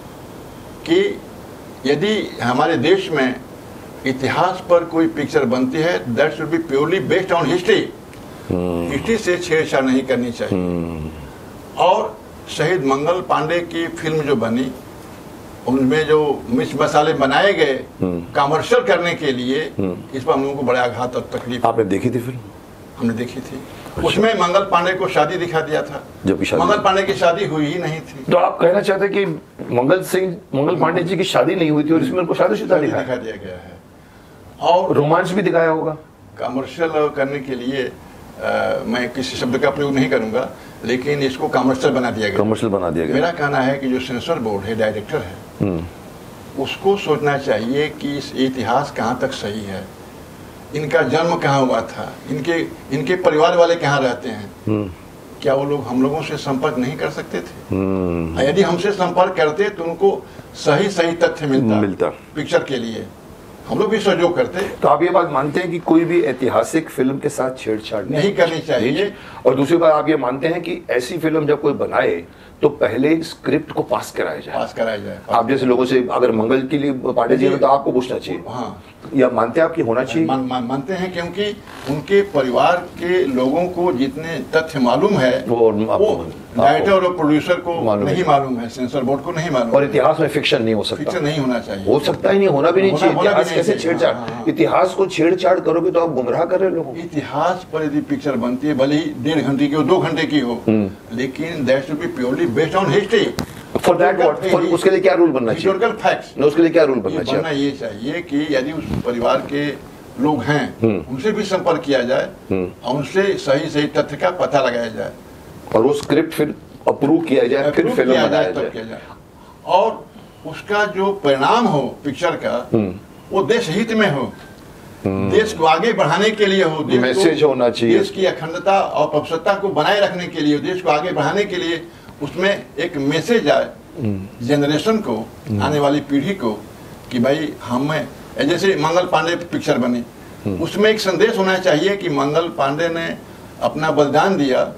कि यदि हमारे देश में इतिहास पर कोई पिक्चर बनती है, that should be purely based on history. History से छेड़छाड़ नहीं करनी चाहिए। और शहीद मंगल पांडे की फिल्म जो बनी, उनमें जो मिर्च मसाले बनाए गए कमर्शियल करने के लिए, इस पर हम लोगों को बड़ा आघात और तकलीफ। आपने देखी थी फिल्म? हमने देखी थी। अच्छा। उसमें मंगल पांडे को शादी दिखा दिया था, जबकि मंगल पांडे की शादी हुई ही नहीं थी। तो आप कहना चाहते कि मंगल पांडे जी की शादी नहीं हुई थी और इसमें उनको शादीशुदा दिखा दिया गया है, और रोमांस भी दिखाया होगा। कमर्शियल करने के लिए मैं किसी शब्द का प्रयोग नहीं करूंगा, लेकिन इसको कमर्शियल बना दिया गया। कमर्शियल बना दिया गया। मेरा कहना है कि जो सेंसर बोर्ड है, डायरेक्टर है, उसको सोचना चाहिए कि इस इतिहास कहाँ तक सही है, इनका जन्म कहाँ हुआ था, इनके परिवार वाले कहाँ रहते हैं, क्या वो लोग हम लोगों से संपर्क नहीं कर सकते थे? यदि हमसे संपर्क करते तो उनको सही तथ्य मिलता पिक्चर के लिए, हम लोग भी सहयोग करते। तो आप ये बात मानते हैं कि कोई भी ऐतिहासिक फिल्म के साथ छेड़छाड़ नहीं करनी चाहिए? और दूसरी बात, आप ये मानते हैं कि ऐसी फिल्म जब कोई बनाए तो पहले स्क्रिप्ट को पास कराया जाए? आप जैसे लोगों से अगर मंगल के लिए पांडे जी तो आपको पूछना चाहिए। हाँ, या मानते हैं आपकी होना चाहिए? मानते हैं, क्योंकि उनके परिवार के लोगों को जितने तथ्य मालूम है वो डायरेक्टर और प्रोड्यूसर को नहीं मालूम है, सेंसर बोर्ड को नहीं मालूम। और इतिहास में फिक्शन नहीं हो सकता, फिक्शन नहीं होना चाहिए, हो सकता ही नहीं, होना भी नहीं चाहिए। इतिहास कैसे छेड़छाड़? इतिहास को छेड़छाड़ करोगे तो आप गुमराह कर रहे लोगों। इतिहास पर यदि पिक्चर बनती है, भले ही 1.5 घंटे की हो, 2 घंटे की हो, लेकिन that should be purely based on history. For that what, उसके लिए क्या रूल बनना चाहिए? Historical facts. उसके लिए क्या रूल बनना चाहिए? ये चाहिए कि यदि उस परिवार के लोग हैं, उनसे भी संपर्क किया जाए और उनसे सही तथ्य का पता लगाया जाए, और वो स्क्रिप्ट फिर अप्रूव किया जाए, फिर फिल्म बनाया जाए, और उसका जो परिणाम हो पिक्चर का, वो देश हित में हो, देश को आगे बढ़ाने के लिए हो, मैसेज होना चाहिए, देश की अखंडता और प्रभुसत्ता को बनाए रखने के लिए, देश को आगे बढ़ाने के लिए उसमें एक मैसेज आए जनरेशन को, आने वाली पीढ़ी को, कि भाई हमें, जैसे मंगल पांडे पिक्चर बनी, उसमें एक संदेश होना चाहिए कि मंगल पांडे ने अपना बलिदान दिया,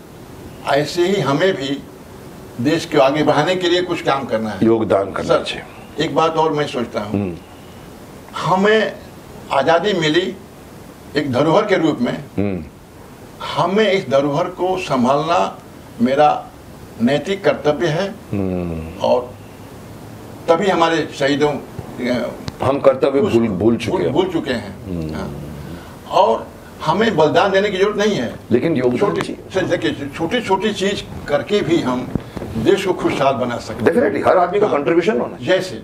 ऐसे ही हमें भी देश को आगे बढ़ाने के लिए कुछ काम करना है, योगदान करना चाहिए। एक बात और मैं सोचता हूँ, हमें आज़ादी मिली एक धरोहर के रूप में, हमें इस धरोहर को संभालना मेरा नैतिक कर्तव्य है, और तभी हमारे शहीदों, हम कर्तव्य भूल चुके हैं। और हमें बलिदान देने की जरूरत नहीं है, लेकिन छोटी चीज करके भी हम देश को खुशहाल बना सकते। डेफिनेटली हर आदमी का कंट्रीब्यूशन होना। जैसे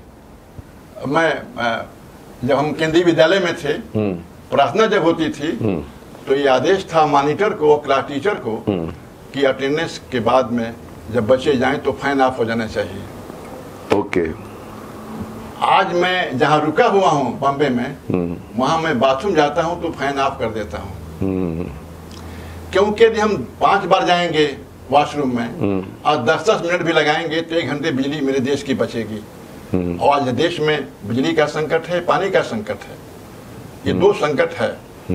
जब हम केंद्रीय विद्यालय में थे, प्रार्थना जब होती थी, तो ये आदेश था मॉनिटर को और क्लास टीचर को कि अटेंडेंस के बाद में जब बच्चे जाएं तो फैन ऑफ हो जाना चाहिए। ओके। आज मैं जहाँ रुका हुआ हूँ बॉम्बे में, वहां मैं बाथरूम जाता हूँ तो फैन ऑफ कर देता हूँ, क्योंकि यदि हम 5 बार जाएंगे वॉशरूम में और 10-10 मिनट भी लगाएंगे तो 1 घंटे बिजली मेरे देश की बचेगी। और आज देश में बिजली का संकट है, पानी का संकट है, ये 2 संकट है।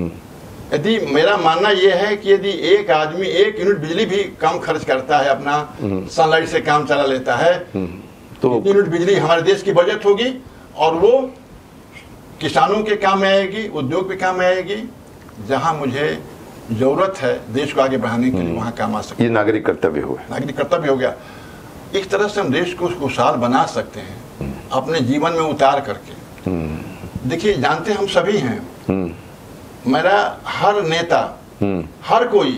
यदि मेरा मानना यह है कि यदि एक आदमी 1 यूनिट बिजली भी कम खर्च करता है, अपना सनलाइट से काम चला लेता है, तो 1 यूनिट बिजली हमारे देश की बचत होगी और वो किसानों के काम में आएगी, उद्योग के काम में आएगी। जहां मुझे जरूरत है देश को आगे बढ़ाने के लिए वहां काम आ सकता है। ये नागरिक कर्तव्य हुआ, नागरिक कर्तव्य हो गया। इस तरह से हम देश को खुशहाल बना सकते हैं अपने जीवन में उतार करके। देखिए, जानते हम सभी हैं, मेरा हर नेता, हर कोई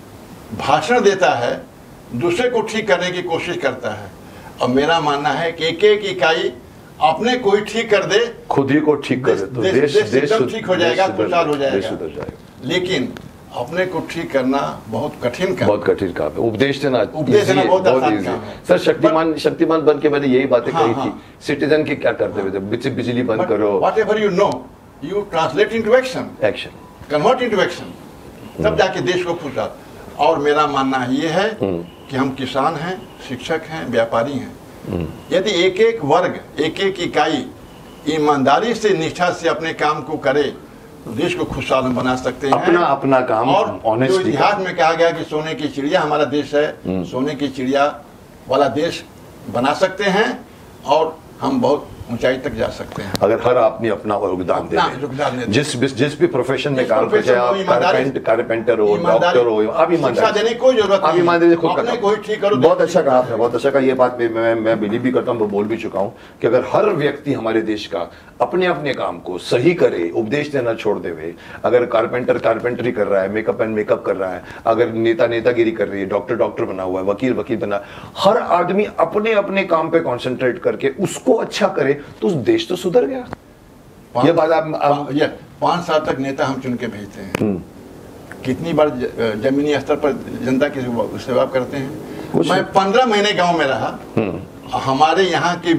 भाषण देता है, दूसरे को ठीक करने की कोशिश करता है, और मेरा मानना है कि एक इकाई अपने कोई ठीक कर दे, खुद ही को ठीक कर दे तो देश ठीक हो जाएगा, खुशहाल हो जाएगा। लेकिन अपने को ठीक करना बहुत कठिन काम, बहुत कठिन काम है। उपदेश देना बहुत आसान काम है। सर, शक्तिमान बन के मैंने यही बातें कही थी, सिटीजन के क्या कर्तव्य थे, बिजली बंद करो, whatever you know you translate into action, convert into action, तब जाके देश को खुशहाल। और मेरा मानना ये है कि हम किसान हैं, शिक्षक हैं, व्यापारी हैं, यदि एक वर्ग, एक इकाई ईमानदारी से, निष्ठा से अपने काम को करे तो देश को खुशहाल हम बना सकते हैं। अपना काम। और जो इतिहास में कहा गया कि सोने की चिड़िया हमारा देश है, सोने की चिड़िया वाला देश बना सकते हैं और हम बहुत ऊंचाई तक जा सकते हैं अगर हर आदमी अपना योगदान दे। जिस भी प्रोफेशन में काम करते हैं, आप कारपेंटर हो, डॉक्टर हो, आप ईमानदारी देने कोई जरूरत नहीं, ईमानदारी खुद करना। कोई ठीक करो। बहुत अच्छा कहा आपने, बहुत अच्छा कहा। ये बात मैं बिलीव भी करता हूँ, बोल भी चुका हूँ कि अगर हर व्यक्ति हमारे देश का अपने अपने काम को सही करे, उपदेश देना छोड़ देवे, अगर कारपेंटर कारपेंटरी कर रहा है, मेकअप एंड मेकअप कर रहा है, अगर नेतागिरी कर रही है, डॉक्टर बना हुआ है, वकील बना, हर आदमी अपने अपने काम पे कॉन्सेंट्रेट करके उसको अच्छा करे तो देश तो सुधर गया। ये बात आप 5 साल तक नेता हम चुन के भेजते हैं, कितनी बार जमीनी स्तर पर जनता की सेवा करते हैं। मैं 15 महीने गांव में रहा, हमारे यहाँ के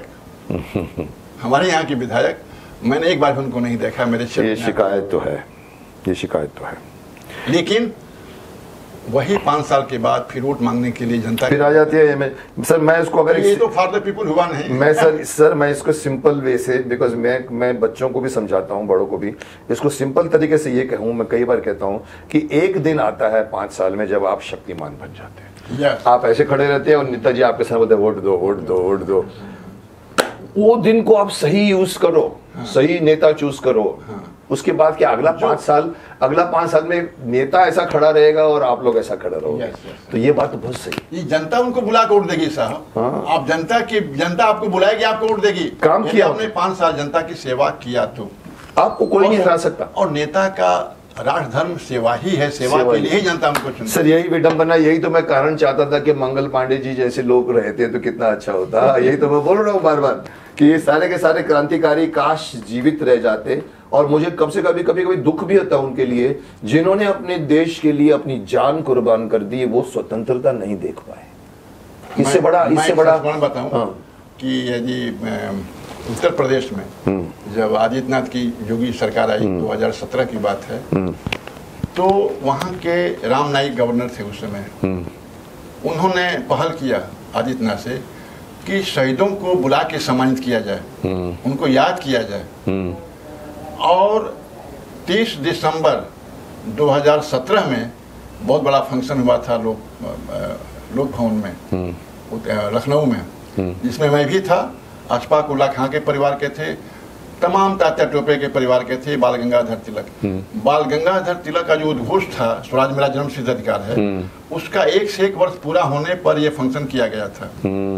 विधायक मैंने एक बार भी उनको नहीं देखा मेरे क्षेत्र में। ये शिकायत तो है। लेकिन वही 5 साल के बाद फिर वोट मांगने के लिए जनता फिर आ जाती है। सर, मैं इसको अगर ये तो फॉर द पीपल हुआ नहीं। मैं इसको सिंपल वे से, बिकॉज मैं बच्चों को भी समझाता हूँ, बड़ों को भी, इसको सिंपल तरीके से ये कहूँ, मैं कई बार कहता हूँ कि एक दिन आता है 5 साल में जब आप शक्तिमान बन जाते हैं। आप ऐसे खड़े रहते हैं और नेताजी आपके सामने बोलते हैं वोट दो। वो दिन को आप सही यूज करो, सही नेता चूज करो। उसके बाद क्या अगला 5 साल में नेता ऐसा खड़ा रहेगा और आप लोग ऐसा खड़ा रहोगे। तो ये बात तो बहुत सही। ये जनता उनको बुला के वोट देगी साहब। आप जनता आपको बुलाएगी, आपको वोट देगी। काम किया आपने 5 साल जनता की सेवा किया तो आपको कोई नहीं हरा सकता। और नेता का राष्ट्र धर्म सेवा ही है, सेवा के लिए ही जनता हमको चुनती है। सर, यही विडंबना, यही तो मैं कारण चाहता था कि मंगल पांडे जी जैसे लोग रहते तो कितना अच्छा होता। यही तो मैं बोल रहा हूँ बार बार कि ये सारे के सारे क्रांतिकारी काश जीवित रह जाते। और मुझे कब से कभी दुख भी होता उनके लिए, जिन्होंने अपने देश के लिए अपनी जान कुर्बान कर दी, वो स्वतंत्रता नहीं देख पाए। इससे बड़ा बताऊं कि यदि उत्तर प्रदेश में जब आदित्यनाथ की योगी सरकार आई, 2017 की बात है, तो वहाँ के राम नाईक गवर्नर थे उस समय। उन्होंने पहल किया आदित्यनाथ से कि शहीदों को बुला के सम्मानित किया जाए, उनको याद किया जाए। और 30 दिसंबर 2017 में बहुत बड़ा फंक्शन हुआ था लोक भवन में, लखनऊ में, जिसमें मैं भी था। अशफाक उल्ला खां के परिवार के थे, तमाम तात्या टोपे के परिवार के थे, बाल गंगाधर तिलक का जो उद्घोष था, स्वराज मेरा जन्म सिद्ध अधिकार है, उसका 1 से 1 वर्ष पूरा होने पर यह फंक्शन किया गया था।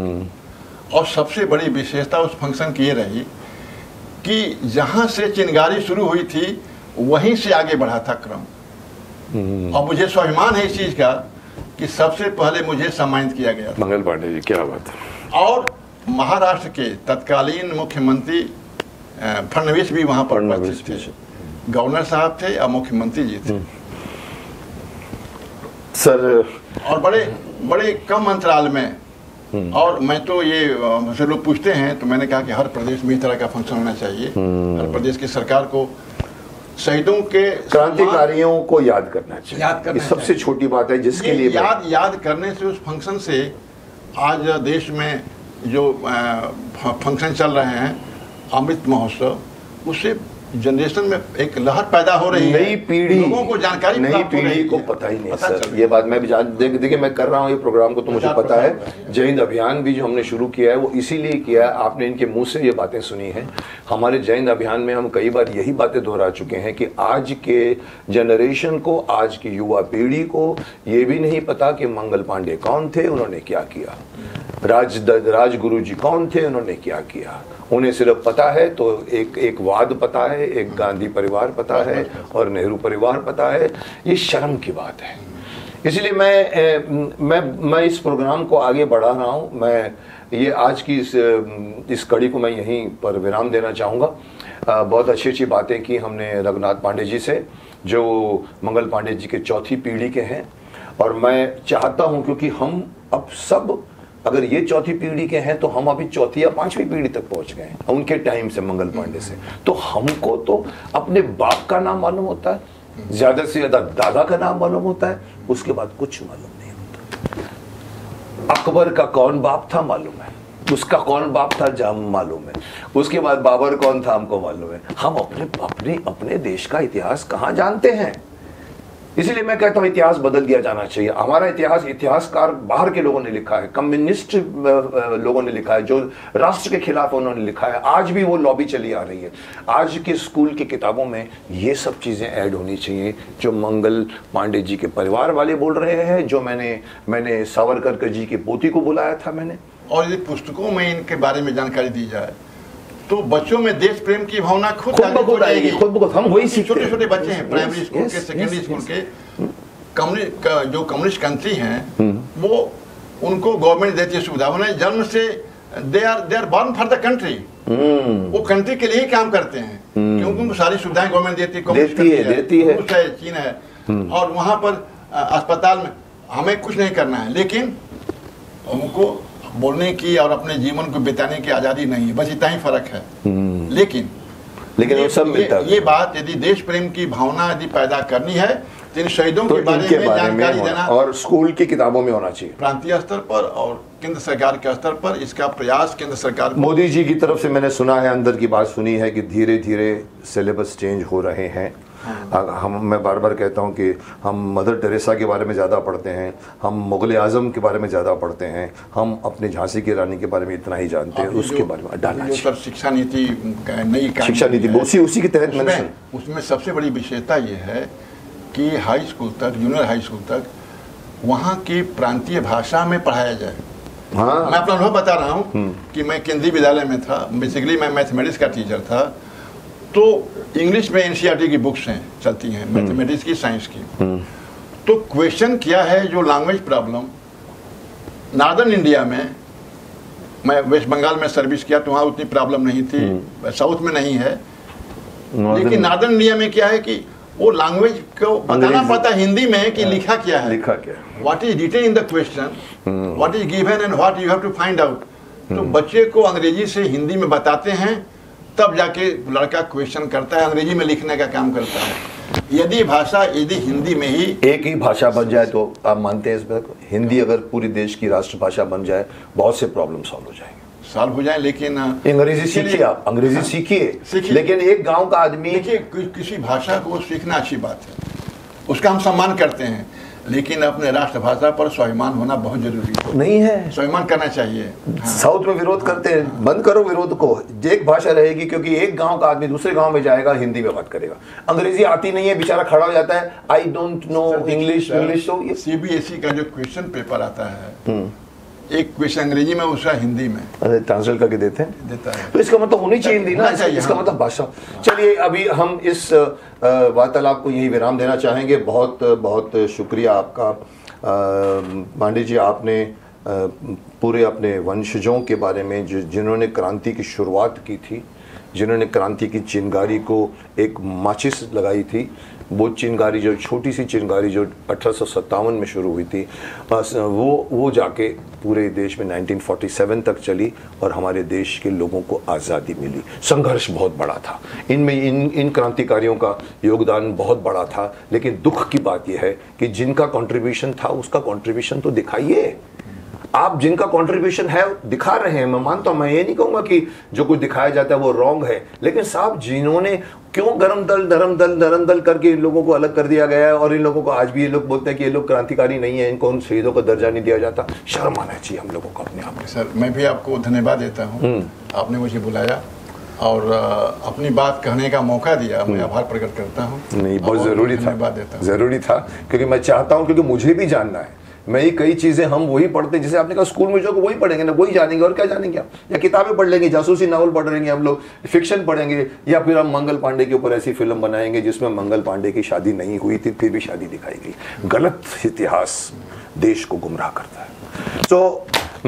और सबसे बड़ी विशेषता उस फंक्शन की ये रही कि जहां से चिंगारी शुरू हुई थी वहीं से आगे बढ़ा था क्रम। और मुझे स्वाभिमान है इस चीज का कि सबसे पहले मुझे सम्मानित किया गया। मंगल पांडे जी, क्या बात है। और महाराष्ट्र के तत्कालीन मुख्यमंत्री फडणवीस भी वहां पर उपस्थित थे, गवर्नर साहब थे और मुख्यमंत्री जी थे। सर, और बड़े कम अंतराल में और मैं तो ये मुझसे लोग पूछते हैं तो मैंने कहा कि हर प्रदेश में इस तरह का फंक्शन होना चाहिए। हर प्रदेश की सरकार को शहीदों के क्रांतिकारियों को याद करना चाहिए। ये सबसे छोटी बात है जिसके लिए याद करने से, उस फंक्शन से आज देश में जो फंक्शन चल रहे हैं अमृत महोत्सव, उससे जनरेशन में एक लहर पैदा हो रही है। नई पीढ़ी, लोगों को जानकारी, नई पीढ़ी को पता ही नहीं सर। ये बात मैं भी देखिए मैं कर रहा हूँ ये प्रोग्राम को, तो मुझे पता है जय हिंद अभियान भी जो हमने शुरू किया है वो इसीलिए किया है। आपने इनके मुंह से ये बातें सुनी हैं। हमारे जय हिंद अभियान में हम कई बार यही बातें दोहरा चुके हैं कि आज के जनरेशन को, आज की युवा पीढ़ी को ये भी नहीं पता कि मंगल पांडे कौन थे, उन्होंने क्या किया, राजगुरु जी कौन थे, उन्होंने क्या किया। उन्हें सिर्फ पता है तो एक वाद पता है, एक गांधी परिवार पता है और नेहरू परिवार पता है। ये शर्म की बात है। इसलिए मैं इस प्रोग्राम को आगे बढ़ा रहा हूँ। मैं ये आज की इस कड़ी को मैं यहीं पर विराम देना चाहूँगा। बहुत अच्छी बातें की हमने रघुनाथ पांडे जी से, जो मंगल पांडे जी के चौथी पीढ़ी के हैं। और मैं चाहता हूँ क्योंकि हम अब सब अगर ये चौथी पीढ़ी के हैं तो हम अभी चौथी या पांचवी पीढ़ी तक पहुंच गए हैं उनके टाइम से, मंगल पांडे से। तो हमको तो अपने बाप का नाम मालूम होता है, ज्यादा से ज्यादा दादा का नाम मालूम होता है, उसके बाद कुछ मालूम नहीं होता। अकबर का कौन बाप था मालूम है, उसका कौन बाप था जाम मालूम है, उसके बाद बाबर कौन था हमको मालूम है। हम अपने देश का इतिहास कहाँ जानते हैं। इसीलिए मैं कहता हूं इतिहास बदल दिया जाना चाहिए। हमारा इतिहास इतिहासकार बाहर के लोगों ने लिखा है, कम्युनिस्ट लोगों ने लिखा है, जो राष्ट्र के खिलाफ उन्होंने लिखा है। आज भी वो लॉबी चली आ रही है। आज के स्कूल की किताबों में ये सब चीजें ऐड होनी चाहिए जो मंगल पांडे जी के परिवार वाले बोल रहे हैं, जो मैंने सावरकर जी की पोती को बुलाया था मैंने। और यदि पुस्तकों में इनके बारे में जानकारी दी जाए तो बच्चों में देश प्रेम की भावना खुद ब आएगी। हम वही छोटे छोटे बच्चे हैं प्राइमरी स्कूल के, सेकेंडरी स्कूल के, जो कम्युनिस्ट कंट्री हैं वो उनको गवर्नमेंट देती है सुविधा। उन्हें जन्म से they are born for the country, वो कंट्री के लिए ही काम करते हैं क्योंकि उनको सारी सुविधाएं गवर्नमेंट देती है, रूस है, चीन है। और वहां पर अस्पताल में हमें कुछ नहीं करना है, लेकिन उनको बोलने की और अपने जीवन को बिताने की आजादी नहीं है, बस इतना ही फर्क है। लेकिन वो सब मिलता है। ये बात यदि देश प्रेम की भावना यदि पैदा करनी है तो इन शहीदों के बारे में जानकारी देना और स्कूल की किताबों में होना चाहिए, प्रांतीय स्तर पर और केंद्र सरकार के स्तर पर। इसका प्रयास केंद्र सरकार, मोदी जी की तरफ से मैंने सुना है, अंदर की बात सुनी है कि धीरे धीरे सिलेबस चेंज हो रहे हैं। मैं बार बार कहता हूं कि हम मदर टेरेसा के बारे में ज़्यादा पढ़ते हैं, हम मुगल आजम के बारे में ज़्यादा पढ़ते हैं, हम अपने झांसी की रानी के बारे में इतना ही जानते हैं। उसके बारे में डालना चाहिए। शिक्षा नीति, नई शिक्षा नीति उसी के तहत मैंने उसमें सबसे बड़ी विशेषता ये है कि हाई स्कूल तक, जूनियर हाई स्कूल तक वहाँ की प्रांतीय भाषा में पढ़ाया जाए। मैं अपना अनुभव बता रहा हूँ कि मैं केंद्रीय विद्यालय में था, बेसिकली मैं मैथमेटिक्स का टीचर था। तो इंग्लिश में एनसीईआरटी की बुक्स हैं, चलती हैं मैथमेटिक्स की, साइंस की। तो क्वेश्चन किया है जो लैंग्वेज प्रॉब्लम नॉर्दर्न इंडिया में, मैं वेस्ट बंगाल में सर्विस किया तो वहाँ उतनी प्रॉब्लम नहीं थी, साउथ में नहीं है। लेकिन नॉर्दर्न इंडिया में क्या है कि वो लैंग्वेज को बताना पड़ता हिंदी में कि लिखा क्या है, what is written in the question, what is given and what you have to find out. तो बच्चे को अंग्रेजी से हिंदी में बताते हैं, तब जाके लड़का क्वेश्चन करता है, अंग्रेजी में लिखने का काम करता है। यदि हिंदी में ही एक ही भाषा बन जाए तो आप मानते हैं इस बात को? हिंदी अगर पूरी देश की राष्ट्रभाषा बन जाए बहुत से प्रॉब्लम सॉल्व हो जाए। लेकिन अंग्रेजी सीखिए, आप अंग्रेजी सीखिए, लेकिन एक गांव का आदमी, देखिए किसी भाषा को सीखना अच्छी बात है, उसका हम सम्मान करते हैं, लेकिन अपने राष्ट्रभाषा पर स्वाभिमान होना बहुत जरूरी है। नहीं है, स्वाभिमान करना चाहिए। साउथ में विरोध करते हैं, बंद करो विरोध को। एक भाषा रहेगी क्योंकि एक गांव का आदमी दूसरे गांव में जाएगा, हिंदी में बात करेगा। अंग्रेजी आती नहीं है, बेचारा खड़ा हो जाता है, आई डोंट नो इंग्लिश। तो सीबीएसई का जो क्वेश्चन पेपर आता है, एक क्वेश्चन अंग्रेजी में, उसका हिंदी में ट्रांसलेट करके देता है। तो इसका मतलब होनी चाहिए ना, इसका मतलब भाषा। चलिए अभी हम इस वार्तालाप को यही विराम देना चाहेंगे। बहुत बहुत शुक्रिया आपका पांडे जी। आपने पूरे अपने वंशजों के बारे में जिन्होंने क्रांति की शुरुआत की थी, जिन्होंने क्रांति की चिंगारी को एक माचिस लगाई थी। वो चिंगारी, जो छोटी सी चिंगारी जो 1857 में शुरू हुई थी, बस वो जाके पूरे देश में 1947 तक चली और हमारे देश के लोगों को आज़ादी मिली। संघर्ष बहुत बड़ा था, इनमें इन क्रांतिकारियों का योगदान बहुत बड़ा था। लेकिन दुख की बात यह है कि जिनका कंट्रीब्यूशन था उसका कंट्रीब्यूशन तो दिखाइए। आप जिनका कंट्रीब्यूशन है दिखा रहे हैं, मैं मानता हूं, मैं ये नहीं कहूंगा कि जो कुछ दिखाया जाता है वो रॉन्ग है, लेकिन साहब जिन्होंने क्यों गरम दल धर्म दल नरम दल करके इन लोगों को अलग कर दिया गया है, और इन लोगों को आज भी ये लोग बोलते हैं कि ये लोग क्रांतिकारी नहीं है, इनको उन शहीदों का दर्जा नहीं दिया जाता। शर्म आना चाहिए हम लोगों को अपने आप में। सर मैं भी आपको धन्यवाद देता हूँ, आपने मुझे बुलाया और अपनी बात कहने का मौका दिया, मैं आभार प्रकट करता हूँ। नहीं, बहुत जरूरी था, जरूरी था, क्योंकि मैं चाहता हूँ, क्योंकि मुझे भी जानना है। मैं ही कई चीजें हम वही पढ़ते हैं, जैसे आपने कहा स्कूल में जो वही पढ़ेंगे ना, वही जानेंगे, और क्या जानेंगे आप? या किताबें पढ़ लेंगे, जासूसी नावल पढ़ लेंगे हम लोग, फिक्शन पढ़ेंगे, या फिर हम मंगल पांडे के ऊपर ऐसी फिल्म बनाएंगे जिसमें मंगल पांडे की शादी नहीं हुई थी फिर भी शादी दिखाई गई। गलत इतिहास देश को गुमराह करता है। तो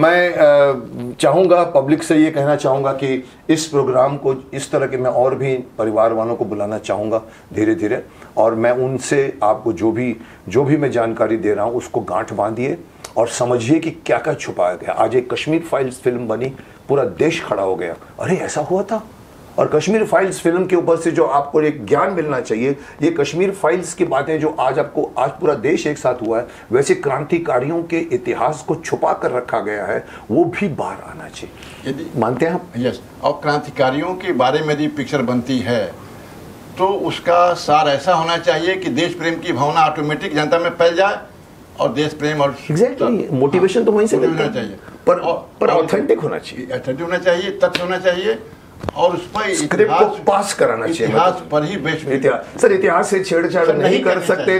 मैं चाहूँगा, पब्लिक से ये कहना चाहूँगा कि इस प्रोग्राम को इस तरह के मैं और भी परिवार वालों को बुलाना चाहूँगा धीरे धीरे, और मैं उनसे आपको जो भी मैं जानकारी दे रहा हूँ उसको गांठ बांधिए और समझिए कि क्या क्या छुपाया गया। आज एक कश्मीर फाइल्स फिल्म बनी, पूरा देश खड़ा हो गया, अरे ऐसा हुआ था। और कश्मीर फाइल्स फिल्म के ऊपर से जो आपको एक ज्ञान मिलना चाहिए, ये कश्मीर फाइल्स की बातें जो आज पूरा देश एक साथ हुआ है, वैसे क्रांतिकारियों के इतिहास को छुपा कर रखा गया है, वो भी बाहर आना चाहिए। यदि मानते हैं आप? यस। और क्रांतिकारियों के बारे में यदि पिक्चर बनती है तो उसका सार ऐसा होना चाहिए कि देश प्रेम की भावना ऑटोमेटिक जनता में फैल जाए और देश प्रेम और एग्जैक्टली मोटिवेशन तो वहीं से होना चाहिए, पर ऑथेंटिक होना चाहिए, ऑथेंटिक होना चाहिए, तथ्य होना चाहिए, और उस पर स्क्रिप्ट को पास कराना चाहिए। इतिहास पर ही बेस्ड। सर इतिहास से छेड़छाड़ नहीं कर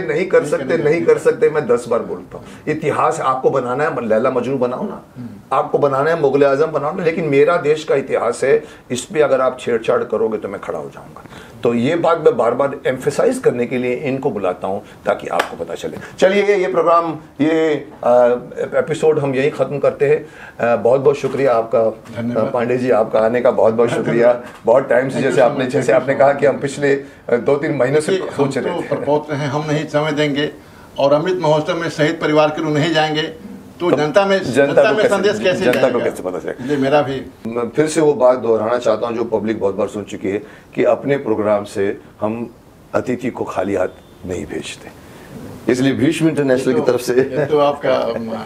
सकते, मैं 10 बार बोलता हूँ। इतिहास आपको बनाना है, लैला मजनू बनाओ ना, आपको बनाना है मुगल आजम बनाओ ना, लेकिन मेरा देश का इतिहास है, इस पे अगर आप छेड़छाड़ करोगे तो मैं खड़ा हो जाऊंगा। तो ये बात मैं बार बार एम्फेसाइज करने के लिए इनको बुलाता हूँ ताकि आपको पता चले। चलिए ये प्रोग्राम, ये एपिसोड हम यही खत्म करते हैं। बहुत बहुत शुक्रिया आपका पांडे जी, आपका आने का बहुत बहुत शुक्रिया। बहुत टाइम से जैसे आपने कहा कि हम पिछले 2-3 महीनों से सोच रहे थे, हम नहीं समय देंगे, और अमृत महोत्सव में शहीद परिवार के लोग नहीं जाएंगे तो जनता में संदेश कैसे जनता को कैसे पता चलेगा? ये मेरा भी फिर से वो बात दोहराना चाहता हूँ जो पब्लिक बहुत बार सुन चुकी है कि अपने प्रोग्राम से हम अतिथि को खाली हाथ नहीं भेजते, इसलिए भीष्म इंटरनेशनल की तरफ से ये तो आपका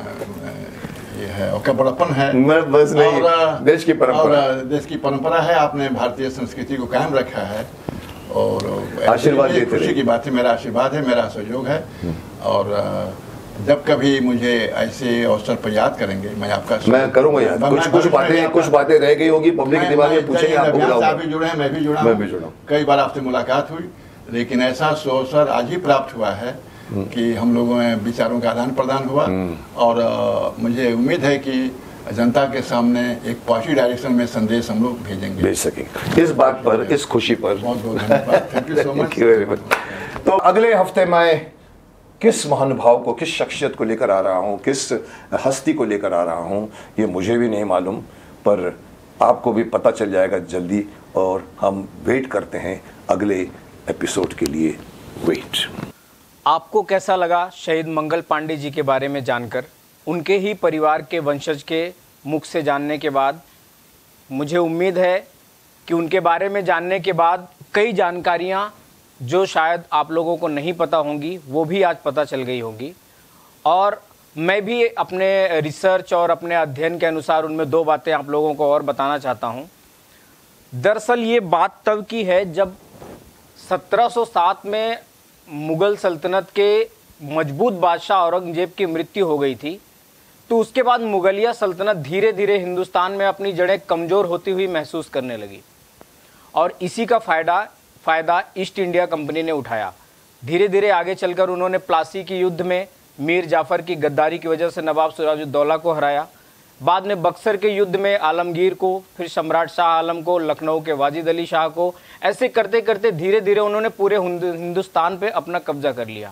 ये है, आपका बड़प्पन है। मैं बस नहीं, देश की परंपरा है, आपने भारतीय संस्कृति को कायम रखा है और आशीर्वाद देते खुशी की बात है, मेरा आशीर्वाद है, मेरा सहयोग है। और जब कभी मुझे ऐसे अवसर पर याद करेंगे मैं आपका मैं करूंगा याद। कुछ बातें रह गई होगी पब्लिक के दिमाग में, पूछेंगे आपको, आप भी जुड़े हैं, मैं भी जुड़ा, कई बार आपसे मुलाकात हुई, लेकिन ऐसा अवसर आज ही प्राप्त हुआ है कि हम लोगों में विचारों का आदान प्रदान हुआ, और मुझे उम्मीद है कि जनता के सामने एक पॉजिटिव डायरेक्शन में संदेश हम लोग भेज सकेंगे। इस बात पर, इस खुशी पर बहुत बहुत धन्यवाद। Thank you so much. तो अगले हफ्ते मैं किस महानुभाव को, किस शख्सियत को लेकर आ रहा हूँ, किस हस्ती को लेकर आ रहा हूँ, ये मुझे भी नहीं मालूम, पर आपको भी पता चल जाएगा जल्दी, और हम वेट करते हैं अगले एपिसोड के लिए। वेट। आपको कैसा लगा शहीद मंगल पांडे जी के बारे में जानकर? उनके ही परिवार के वंशज के मुख से जानने के बाद मुझे उम्मीद है कि उनके बारे में जानने के बाद कई जानकारियाँ जो शायद आप लोगों को नहीं पता होंगी वो भी आज पता चल गई होंगी। और मैं भी अपने रिसर्च और अपने अध्ययन के अनुसार उनमें 2 बातें आप लोगों को और बताना चाहता हूँ। दरअसल ये बात तब की है जब 1707 में मुग़ल सल्तनत के मजबूत बादशाह औरंगजेब की मृत्यु हो गई थी, तो उसके बाद मुगलिया सल्तनत धीरे धीरे हिंदुस्तान में अपनी जड़ें कमज़ोर होती हुई महसूस करने लगी, और इसी का फ़ायदा ईस्ट इंडिया कंपनी ने उठाया। धीरे धीरे आगे चलकर उन्होंने प्लासी की युद्ध में मीर जाफ़र की गद्दारी की वजह से नवाब सिराजुद्दौला को हराया, बाद में बक्सर के युद्ध में आलमगीर को, फिर सम्राट शाह आलम को, लखनऊ के वाजिद अली शाह को, ऐसे करते करते धीरे धीरे उन्होंने पूरे हिंदुस्तान पे अपना कब्जा कर लिया।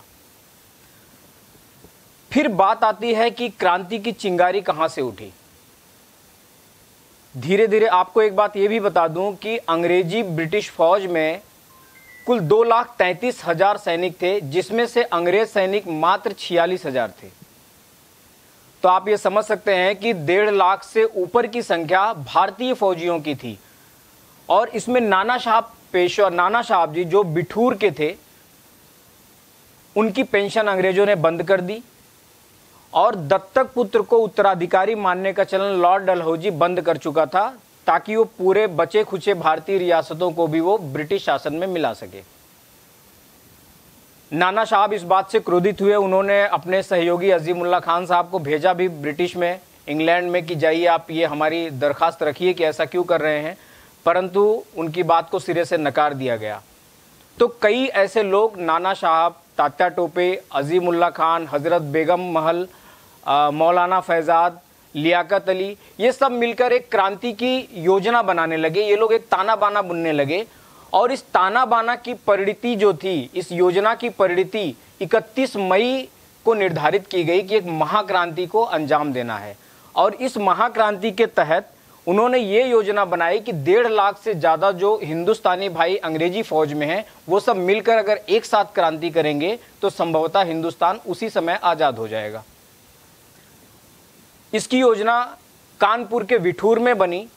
फिर बात आती है कि क्रांति की चिंगारी कहाँ से उठी। धीरे धीरे आपको एक बात ये भी बता दूं कि अंग्रेजी ब्रिटिश फौज में कुल 2,33,000 सैनिक थे, जिसमें से अंग्रेज सैनिक मात्र 46,000 थे। तो आप ये समझ सकते हैं कि 1.5 लाख से ऊपर की संख्या भारतीय फौजियों की थी। और इसमें नाना साहब जी जो बिठूर के थे, उनकी पेंशन अंग्रेजों ने बंद कर दी और दत्तक पुत्र को उत्तराधिकारी मानने का चलन लॉर्ड डलहौजी बंद कर चुका था, ताकि वो पूरे बचे खुचे भारतीय रियासतों को भी वो ब्रिटिश शासन में मिला सके। नाना साहब इस बात से क्रोधित हुए। उन्होंने अपने सहयोगी अजीमुल्ला खान साहब को भेजा भी ब्रिटिश में, इंग्लैंड में, कि जाइए आप ये हमारी दरखास्त रखिए कि ऐसा क्यों कर रहे हैं, परंतु उनकी बात को सिरे से नकार दिया गया। तो कई ऐसे लोग, नाना साहब, तात्या टोपे, अजीमुल्ला खान, हजरत बेगम महल, मौलाना फैजाद, लियाकत अली, ये सब मिलकर एक क्रांति की योजना बनाने लगे। ये लोग एक ताना बाना बुनने लगे और इस ताना बाना की परिणति जो थी, इस योजना की परिणति 31 मई को निर्धारित की गई कि एक महाक्रांति को अंजाम देना है। और इस महाक्रांति के तहत उन्होंने ये योजना बनाई कि 1.5 लाख से ज़्यादा जो हिंदुस्तानी भाई अंग्रेजी फौज में हैं, वो सब मिलकर अगर एक साथ क्रांति करेंगे तो संभवतः हिंदुस्तान उसी समय आज़ाद हो जाएगा। इसकी योजना कानपुर के विठूर में बनी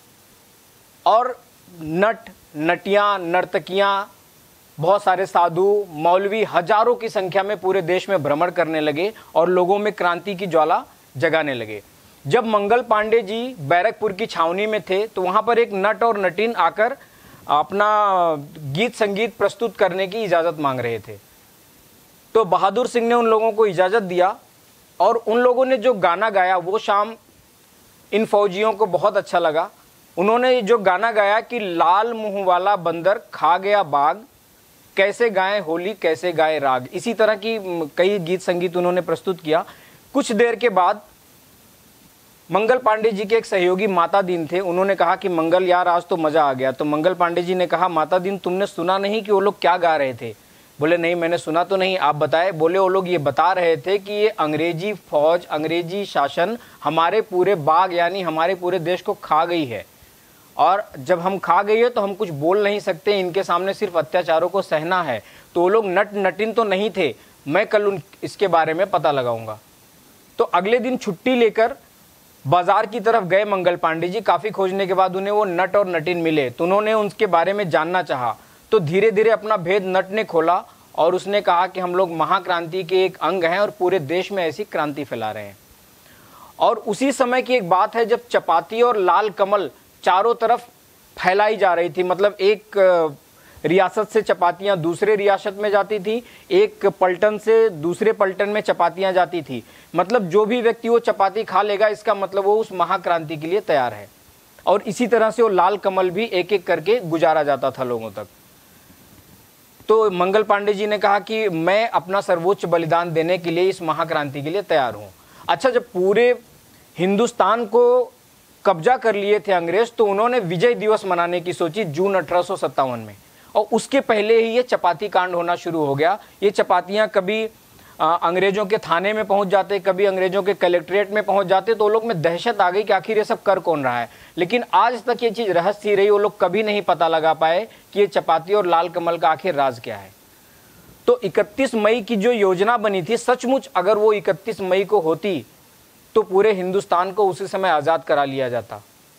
और नटियां, नर्तकियां, बहुत सारे साधु, मौलवी हजारों की संख्या में पूरे देश में भ्रमण करने लगे और लोगों में क्रांति की ज्वाला जगाने लगे। जब मंगल पांडे जी बैरकपुर की छावनी में थे तो वहां पर एक नट और नटिन आकर अपना गीत संगीत प्रस्तुत करने की इजाज़त मांग रहे थे। तो बहादुर सिंह ने उन लोगों को इजाज़त दिया और उन लोगों ने जो गाना गाया वो शाम इन फौजियों को बहुत अच्छा लगा। उन्होंने जो गाना गाया कि लाल मुंह वाला बंदर खा गया बाग, कैसे गाएं होली कैसे गाए राग, इसी तरह की कई गीत संगीत उन्होंने प्रस्तुत किया। कुछ देर के बाद मंगल पांडे जी के एक सहयोगी माता दीन थे, उन्होंने कहा कि मंगल यार आज तो मज़ा आ गया। तो मंगल पांडे जी ने कहा, माता दीन तुमने सुना नहीं कि वो लोग क्या गा रहे थे? बोले नहीं मैंने सुना तो नहीं, आप बताए। बोले वो लोग ये बता रहे थे कि ये अंग्रेजी फौज, अंग्रेजी शासन हमारे पूरे बाग यानी हमारे पूरे देश को खा गई है, और जब हम खा गई है तो हम कुछ बोल नहीं सकते, इनके सामने सिर्फ अत्याचारों को सहना है। तो वो लोग नट नटिन तो नहीं थे, मैं कल इसके बारे में पता लगाऊंगा। तो अगले दिन छुट्टी लेकर बाजार की तरफ गए मंगल पांडे जी। काफ़ी खोजने के बाद उन्हें वो नट और नटिन मिले, तो उन्होंने उनके बारे में जानना चाहा। तो धीरे धीरे अपना भेद नट ने खोला और उसने कहा कि हम लोग महाक्रांति के एक अंग हैं और पूरे देश में ऐसी क्रांति फैला रहे हैं। और उसी समय की एक बात है जब चपाती और लाल कमल चारों तरफ फैलाई जा रही थी, मतलब एक रियासत से चपातियां दूसरे रियासत में जाती थी, एक पलटन से दूसरे पलटन में चपातियां जाती थी, मतलब जो भी व्यक्ति वो चपाती खा लेगा इसका मतलब वो उस महाक्रांति के लिए तैयार है। और इसी तरह से वो लाल कमल भी एक एक करके गुजारा जाता था लोगों तक। तो मंगल पांडे जी ने कहा कि मैं अपना सर्वोच्च बलिदान देने के लिए इस महाक्रांति के लिए तैयार हूँ। अच्छा, जब पूरे हिंदुस्तान को कब्जा कर लिए थे अंग्रेज, तो उन्होंने विजय दिवस मनाने की सोची जून 1857 में, और उसके पहले ही ये चपाती कांड होना शुरू हो गया। ये चपातियाँ कभी अंग्रेजों के थाने में पहुंच जाते, कभी अंग्रेजों के कलेक्ट्रेट में पहुंच जाते, तो लोग में दहशत आ गई कि आखिर ये सब कर कौन रहा है। लेकिन आज तक ये चीज़ रहस्य ही रही, वो लोग कभी नहीं पता लगा पाए कि ये चपाती और लाल कमल का आखिर राज क्या है। तो 31 मई की जो योजना बनी थी, सचमुच अगर वो 31 मई को होती तो पूरे हिंदुस्तान को उसी समय आज़ाद करा लिया जाता।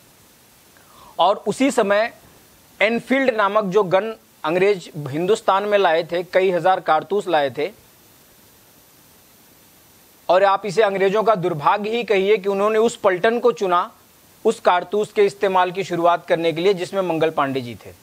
और उसी समय एनफील्ड नामक जो गन अंग्रेज हिंदुस्तान में लाए थे, कई हजार कारतूस लाए थे, और आप इसे अंग्रेजों का दुर्भाग्य ही कहिए कि उन्होंने उस पलटन को चुना उस कारतूस के इस्तेमाल की शुरुआत करने के लिए जिसमें मंगल पांडे जी थे।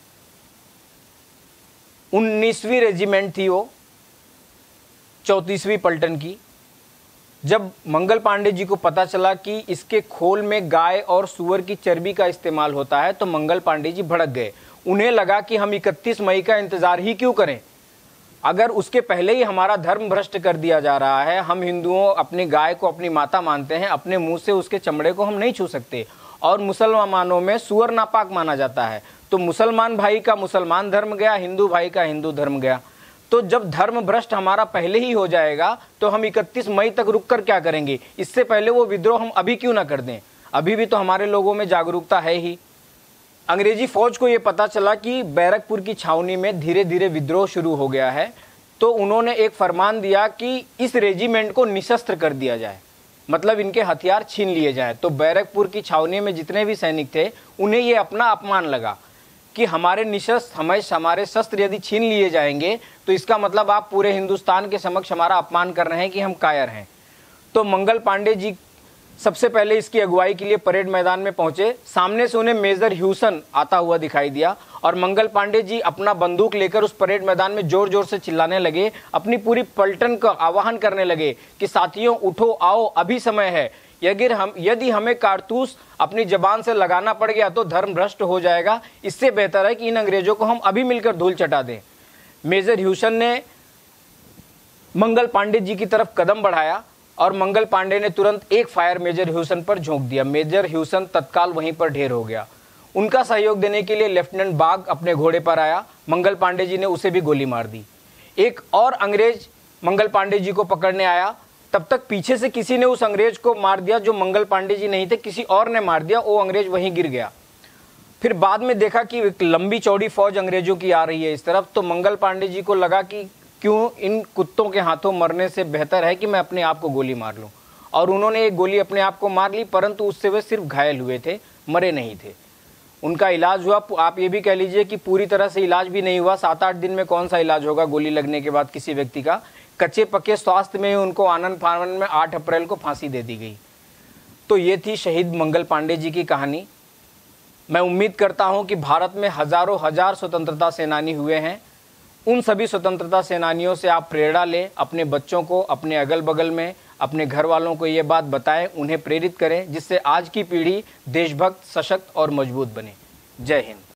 19वीं रेजिमेंट थी वो, 34वीं पलटन की। जब मंगल पांडे जी को पता चला कि इसके खोल में गाय और सूअर की चर्बी का इस्तेमाल होता है, तो मंगल पांडे जी भड़क गए। उन्हें लगा कि हम 31 मई का इंतजार ही क्यों करें, अगर उसके पहले ही हमारा धर्म भ्रष्ट कर दिया जा रहा है। हम हिंदुओं अपनी गाय को अपनी माता मानते हैं, अपने मुंह से उसके चमड़े को हम नहीं छू सकते, और मुसलमानों में सूअर नापाक माना जाता है। तो मुसलमान भाई का मुसलमान धर्म गया, हिंदू भाई का हिंदू धर्म गया। तो जब धर्म भ्रष्ट हमारा पहले ही हो जाएगा तो हम 31 मई तक रुक कर क्या करेंगे, इससे पहले वो विद्रोह हम अभी क्यों ना कर दें। अभी भी तो हमारे लोगों में जागरूकता है ही। अंग्रेजी फौज को ये पता चला कि बैरकपुर की छावनी में धीरे धीरे विद्रोह शुरू हो गया है, तो उन्होंने एक फरमान दिया कि इस रेजिमेंट को निशस्त्र कर दिया जाए, मतलब इनके हथियार छीन लिए जाएं। तो बैरकपुर की छावनी में जितने भी सैनिक थे उन्हें ये अपना अपमान लगा कि हमारे निशस्त्र हमारे शस्त्र यदि छीन लिए जाएंगे तो इसका मतलब आप पूरे हिंदुस्तान के समक्ष हमारा अपमान कर रहे हैं कि हम कायर हैं। तो मंगल पांडे जी सबसे पहले इसकी अगुवाई के लिए परेड मैदान में पहुंचे। सामने से उन्हें मेजर ह्यूसन आता हुआ दिखाई दिया और मंगल पांडे जी अपना बंदूक लेकर उस परेड मैदान में जोर जोर से चिल्लाने लगे, अपनी पूरी पलटन का आह्वान करने लगे कि साथियों उठो आओ, अभी समय है। यदि हमें कारतूस अपनी जबान से लगाना पड़ गया तो धर्म भ्रष्ट हो जाएगा, इससे बेहतर है कि इन अंग्रेजों को हम अभी मिलकर धूल चटा दें। मेजर ह्यूसन ने मंगल पांडे जी की तरफ कदम बढ़ाया और मंगल पांडे ने तुरंत एक फायर मेजर ह्यूसन पर झोंक दिया। मेजर ह्यूसन तत्काल वहीं पर ढेर हो गया। उनका सहयोग देने के लिए लेफ्टिनेंट बाग अपने घोड़े पर आया। मंगल पांडे जी ने उसे भी गोली मार दी। एक और अंग्रेज मंगल पांडे जी को पकड़ने आया, तब तक पीछे से किसी ने उस अंग्रेज को मार दिया जो मंगल पांडे जी नहीं थे, किसी और ने मार दिया। वो अंग्रेज वहीं गिर गया। फिर बाद में देखा कि एक लंबी चौड़ी फौज अंग्रेजों की आ रही है इस तरफ, तो मंगल पांडे जी को लगा कि क्यों इन कुत्तों के हाथों मरने से बेहतर है कि मैं अपने आप को गोली मार लूं। और उन्होंने एक गोली अपने आप को मार ली, परंतु उससे वे सिर्फ घायल हुए थे, मरे नहीं थे। उनका इलाज हुआ, आप ये भी कह लीजिए कि पूरी तरह से इलाज भी नहीं हुआ। 7-8 दिन में कौन सा इलाज होगा गोली लगने के बाद किसी व्यक्ति का। कच्चे पक्के स्वास्थ्य में उनको आनंद फानन में 8 अप्रैल को फांसी दे दी गई। तो ये थी शहीद मंगल पांडे जी की कहानी। मैं उम्मीद करता हूं कि भारत में हजारों हजार स्वतंत्रता सेनानी हुए हैं। उन सभी स्वतंत्रता सेनानियों से आप प्रेरणा लें, अपने बच्चों को, अपने अगल बगल में, अपने घर वालों को ये बात बताएं, उन्हें प्रेरित करें, जिससे आज की पीढ़ी देशभक्त, सशक्त और मजबूत बने। जय हिंद।